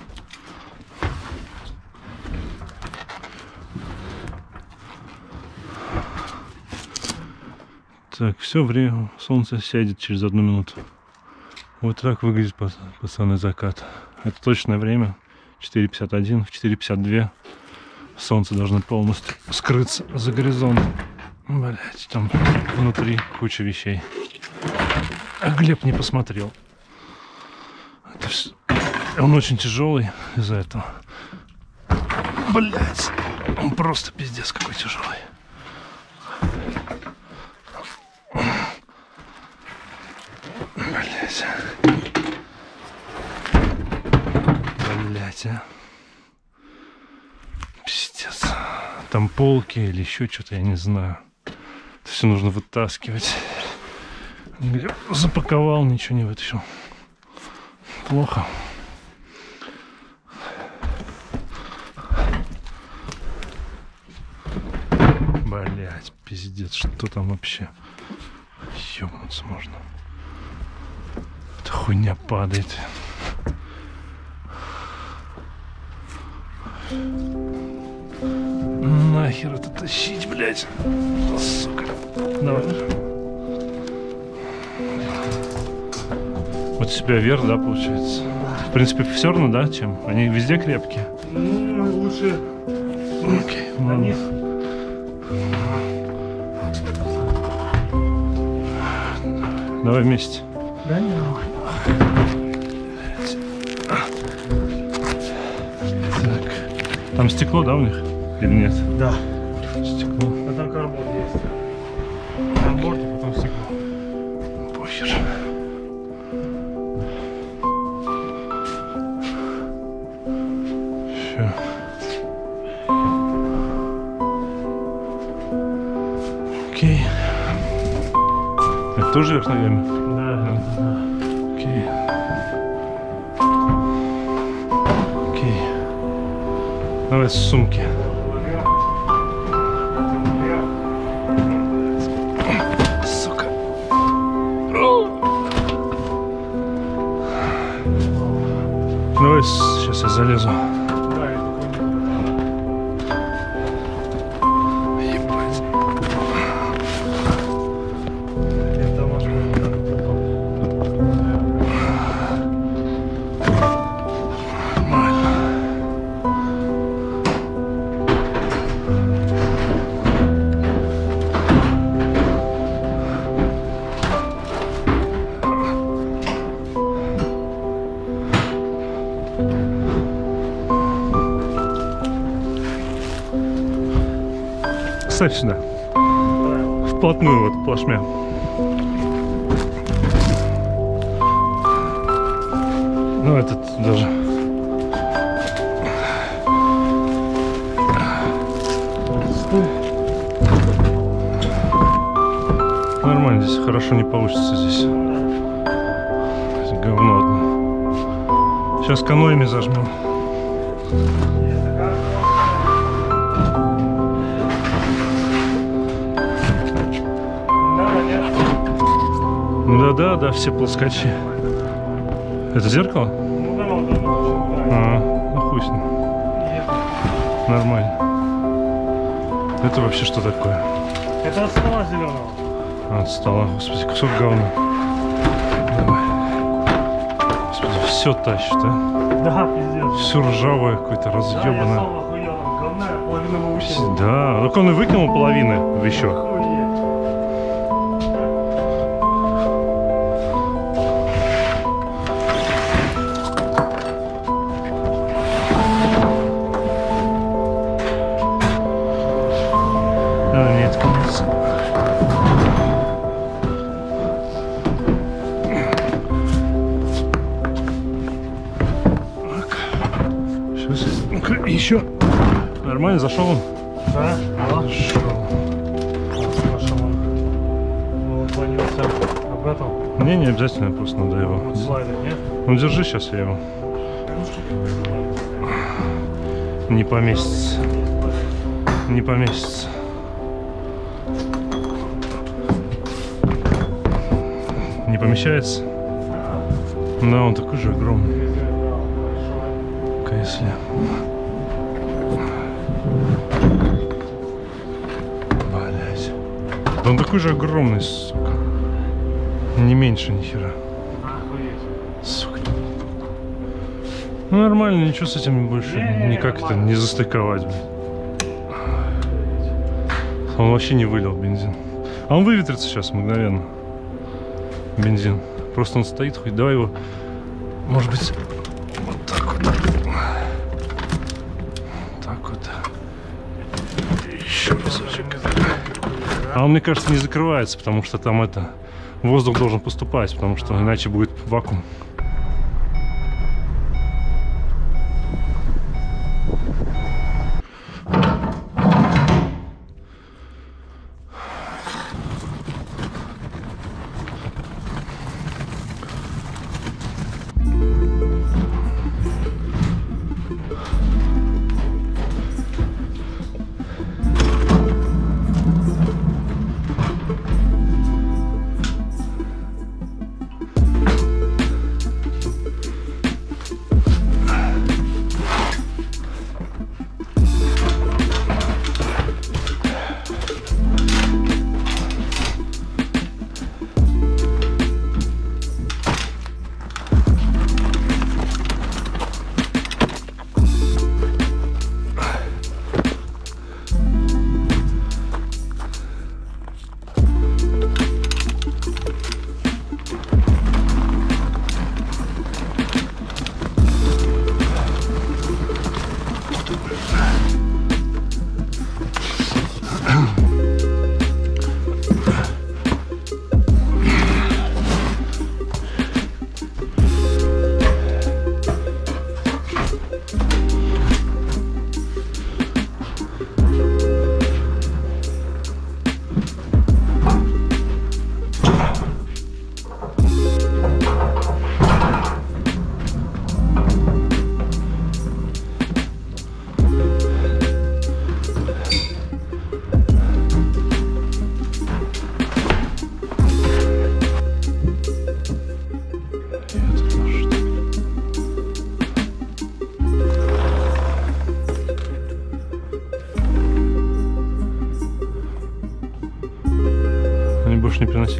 Так, все время. Солнце сядет через 1 минуту. Вот так выглядит, пацаны, закат. Это точное время. 4:51, в 4:52 солнце должно полностью скрыться за горизонтом. Блять, там внутри куча вещей. А Глеб не посмотрел. Это все... Он очень тяжелый из-за этого. Блять, он просто пиздец какой тяжелый. Блять. Блять, а. Пиздец. Там полки или еще что-то, я не знаю. Это все нужно вытаскивать. Запаковал, ничего не вытащил. Плохо. Блять, пиздец, что там вообще? Ёбнуться можно. Эта хуйня падает. Нахер это тащить, блять. Сука. Давай. Вот себя вверх, да, получается. В принципе, все равно, да, чем? Они везде крепкие. Ну, лучше. Окей, ладно. Давай вместе. Да, не давай. Так. Там стекло, да, у них? Или нет? Да. Стекло. А там карбон есть. Карбон, а потом стекло. Похер. Все. Окей. Это тоже вверх ногами? Да. Окей. Окей. Давай с сумки. Сука. Давай, сейчас я залезу. Ебать. Ставь сюда. Вплотную вот плашмя. Ну этот даже. Нормально здесь, хорошо не получится здесь. Говно одно. Сейчас каноэми зажмем. Да, все плоскочи. Это зеркало? Ну хуй с ним. Нормально. Это вообще что такое? Это от стола зеленого. От стола, господи, кусок говна. Давай. Господи, все тащит, а? Да, пиздец. Все ржавое, какое-то разъебанное. Да, я сам охуел. Говна, половину выучил. Да, так он и выкинул половину еще. Еще нормально зашел он? Да, зашел. Ну, уклонился об этом. Не обязательно, просто надо его. Вот слайдер, нет? Ну держи, сейчас я его. Не поместится. Не поместится. Не помещается? Да, он такой же огромный. Если... Блять. Да он такой же огромный, сука. Не меньше ни хера. Сука. Ну нормально, ничего с этим больше никак это не застыковать, блядь. Он вообще не вылил бензин. А он выветрится сейчас мгновенно. Бензин. Просто он стоит, хоть давай его. Может быть, вот так вот. Так вот. Еще разочек. А он, мне кажется, не закрывается, потому что там это воздух должен поступать, потому что иначе будет вакуум.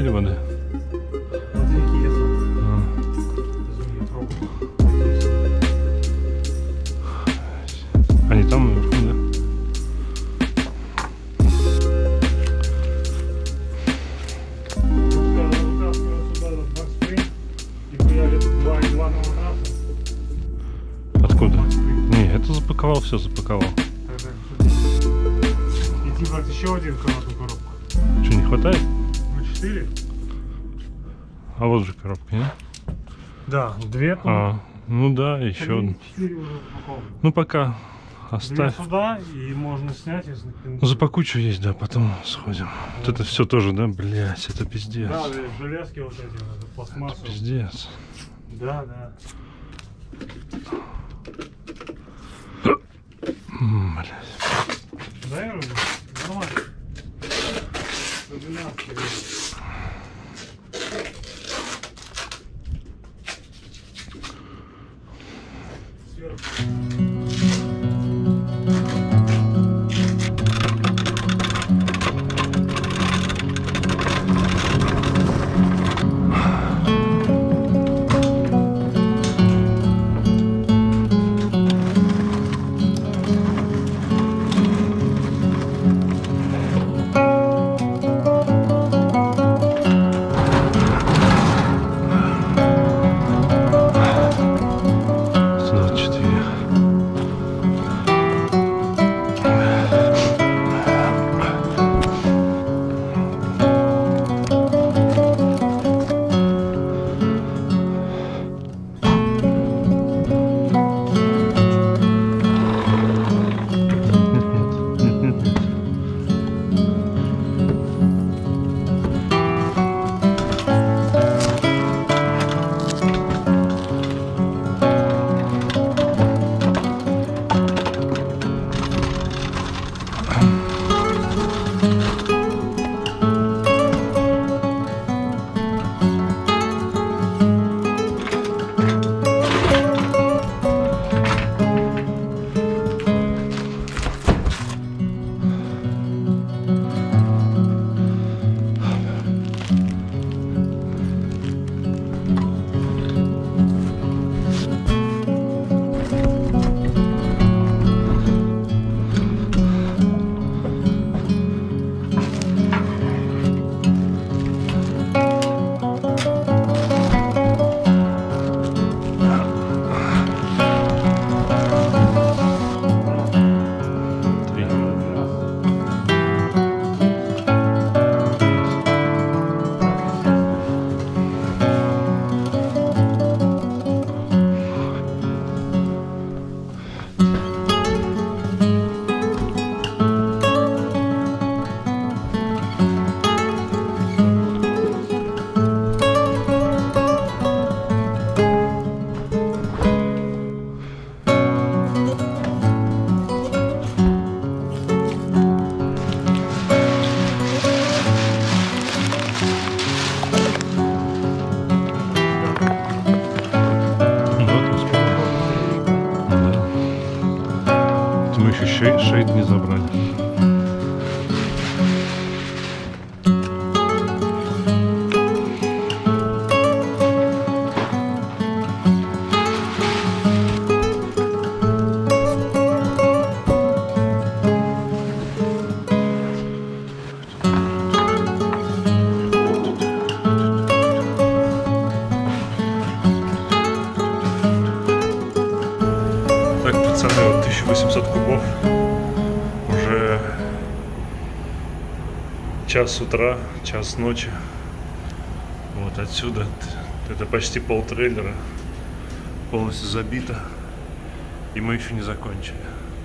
или воды? От реки я сам. Они там наверху, да? Откуда? Не, это запаковал, все запаковал. И типа еще один коробку. Что, не хватает? Ну 4. А вот же коробка, не? Да, 2 тут. А, ну да, еще одна. 4 уже упакованы. Ну пока 2 оставь. сюда, и можно снять, если... Ну запакуй, что есть, да, потом сходим. Вот это все тоже, да, блять, это пиздец. Да, железки вот эти, вот, пластмассу. Это пиздец. Да, да. Блять. Да, я говорю, нормально. 12 лет. Шейд не забрали. Так, пацаны, вот 1800 кубов. Уже час утра, час ночи. Вот отсюда это почти пол трейлера полностью забито. И мы еще не закончили.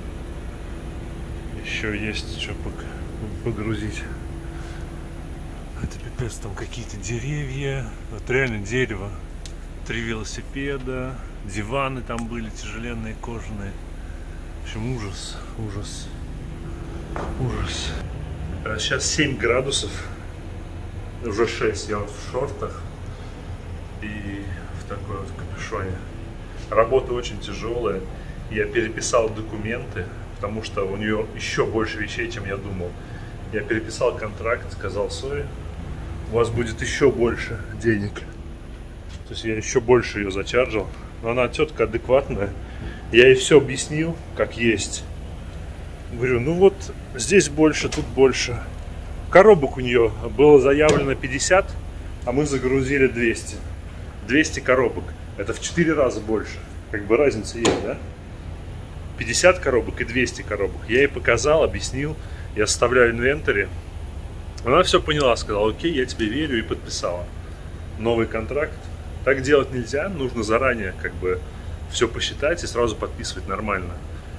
Еще есть что погрузить. Это пипец, там какие-то деревья. Вот реально дерево. 3 велосипеда. Диваны там были тяжеленные, кожаные. В общем, ужас, ужас, ужас. Сейчас 7 градусов. Уже 6. Я вот в шортах и в такой вот капюшоне. Работа очень тяжелая. Я переписал документы, потому что у нее еще больше вещей, чем я думал. Я переписал контракт, сказал сори. у вас будет еще больше денег. То есть я еще больше ее зачаржил. Но она тетка адекватная. Я ей все объяснил, как есть. Говорю, ну вот здесь больше, тут больше. Коробок у нее было заявлено 50, а мы загрузили 200. 200 коробок. Это в 4 раза больше. Как бы разница есть, да? 50 коробок и 200 коробок. Я ей показал, объяснил. Я составляю инвентарь. Она все поняла, сказала, окей, я тебе верю, и подписала новый контракт. Так делать нельзя, нужно заранее как бы все посчитать и сразу подписывать нормально.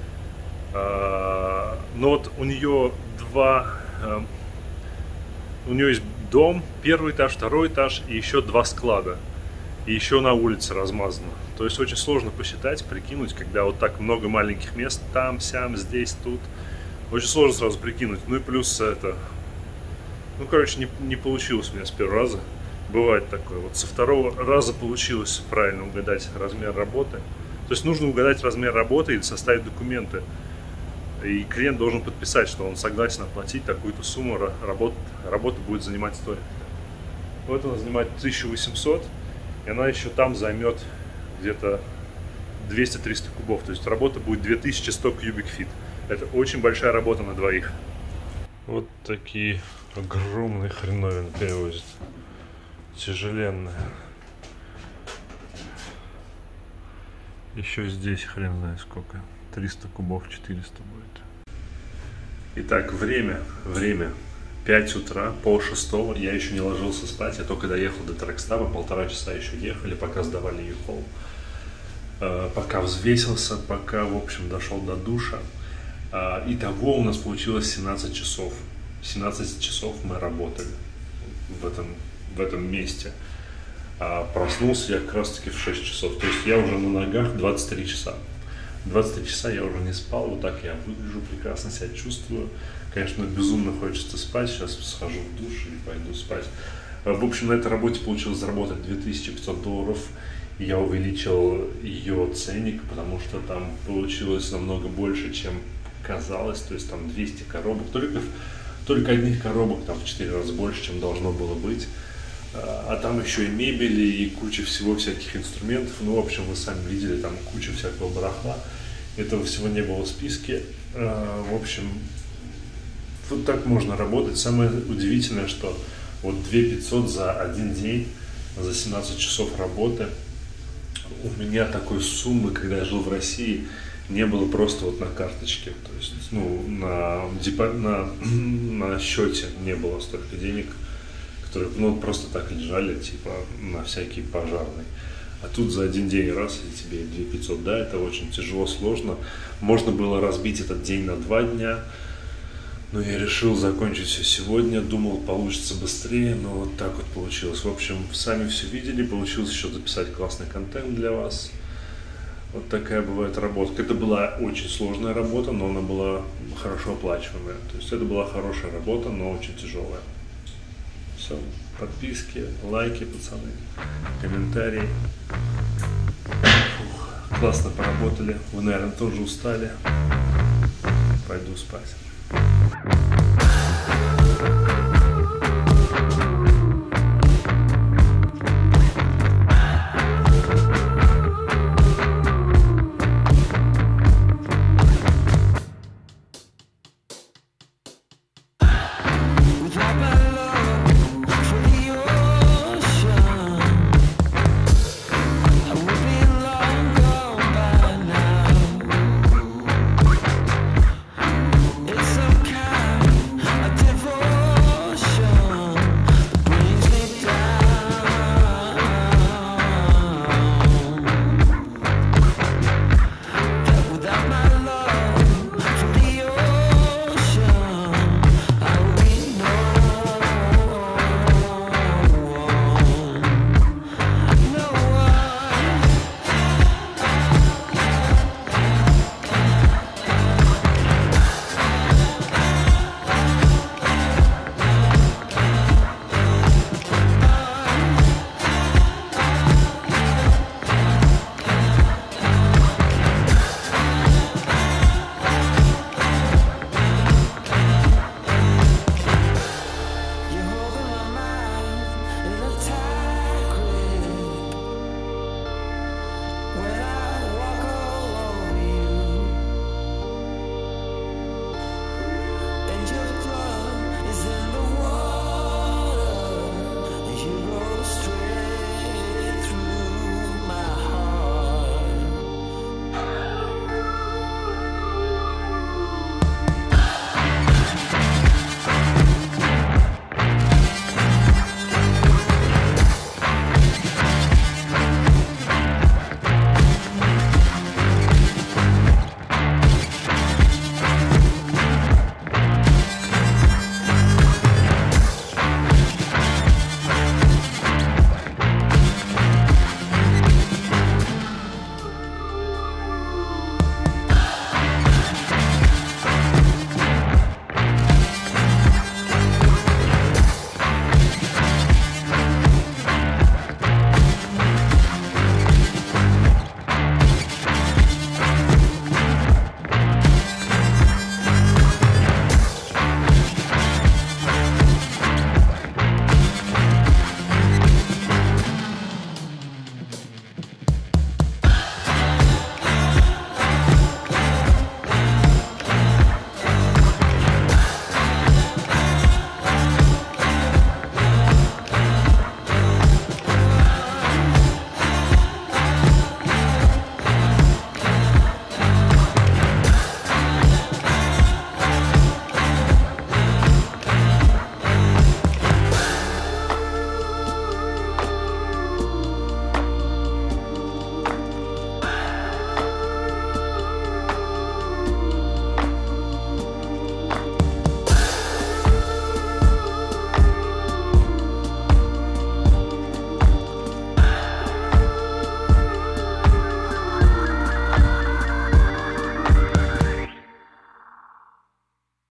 Но вот у нее у нее есть дом, первый этаж, второй этаж и еще 2 склада. И еще на улице размазано. То есть очень сложно посчитать, прикинуть, когда вот так много маленьких мест, там, сям, здесь, тут. Очень сложно сразу прикинуть. Ну и плюс это... Ну, короче, не получилось у меня с первого раза. Бывает такое. Вот со второго раза получилось правильно угадать размер работы. То есть нужно угадать размер работы и составить документы. И клиент должен подписать, что он согласен оплатить такую-то сумму, работа будет занимать столько. Вот она занимает 1800, и она еще там займет где-то 200-300 кубов. То есть работа будет 2100 кубик-фит. Это очень большая работа на двоих. Вот такие огромные хреновины перевозят. Тяжеленные. Еще здесь хрен знает сколько. 300 кубов, 400 будет. Итак, время. 5 утра, 5:30. Я еще не ложился спать. Я только доехал до Трекстаба. 1,5 часа еще ехали, пока сдавали ехол. Пока взвесился, пока, в общем, дошел до душа. Итого у нас получилось 17 часов. 17 часов мы работали в этом месте. Проснулся я как раз таки в 6 часов. То есть я уже на ногах 23 часа. 23 часа я уже не спал. Вот так я выгляжу, прекрасно себя чувствую. Конечно, безумно хочется спать. Сейчас схожу в душ и пойду спать. В общем, на этой работе получилось заработать $2500. Я увеличил ее ценник, потому что там получилось намного больше, чем казалось. То есть там 200 коробок. Только одних коробок там в 4 раза больше, чем должно было быть. А там еще и мебели, и куча всего, всяких инструментов. Ну, в общем, вы сами видели, там куча всякого барахла. Этого всего не было в списке. В общем, вот так можно работать. Самое удивительное, что вот 2500 за один день, за 17 часов работы. У меня такой суммы, когда я жил в России, не было просто вот на карточке. То есть, ну, на счете не было столько денег, которые, ну, просто так лежали, типа, на всякие пожарные. А тут за один день раз, и тебе 2500, да, это очень тяжело, сложно. Можно было разбить этот день на 2 дня, но я решил закончить все сегодня, думал, получится быстрее, но вот так вот получилось. В общем, сами все видели, получилось еще записать классный контент для вас. Вот такая бывает работа. Это была очень сложная работа, но она была хорошо оплачиваемая. То есть это была хорошая работа, но очень тяжелая. Все, подписки, лайки, пацаны, комментарии. Фух, классно поработали. Вы, наверное, тоже устали. Пойду спать.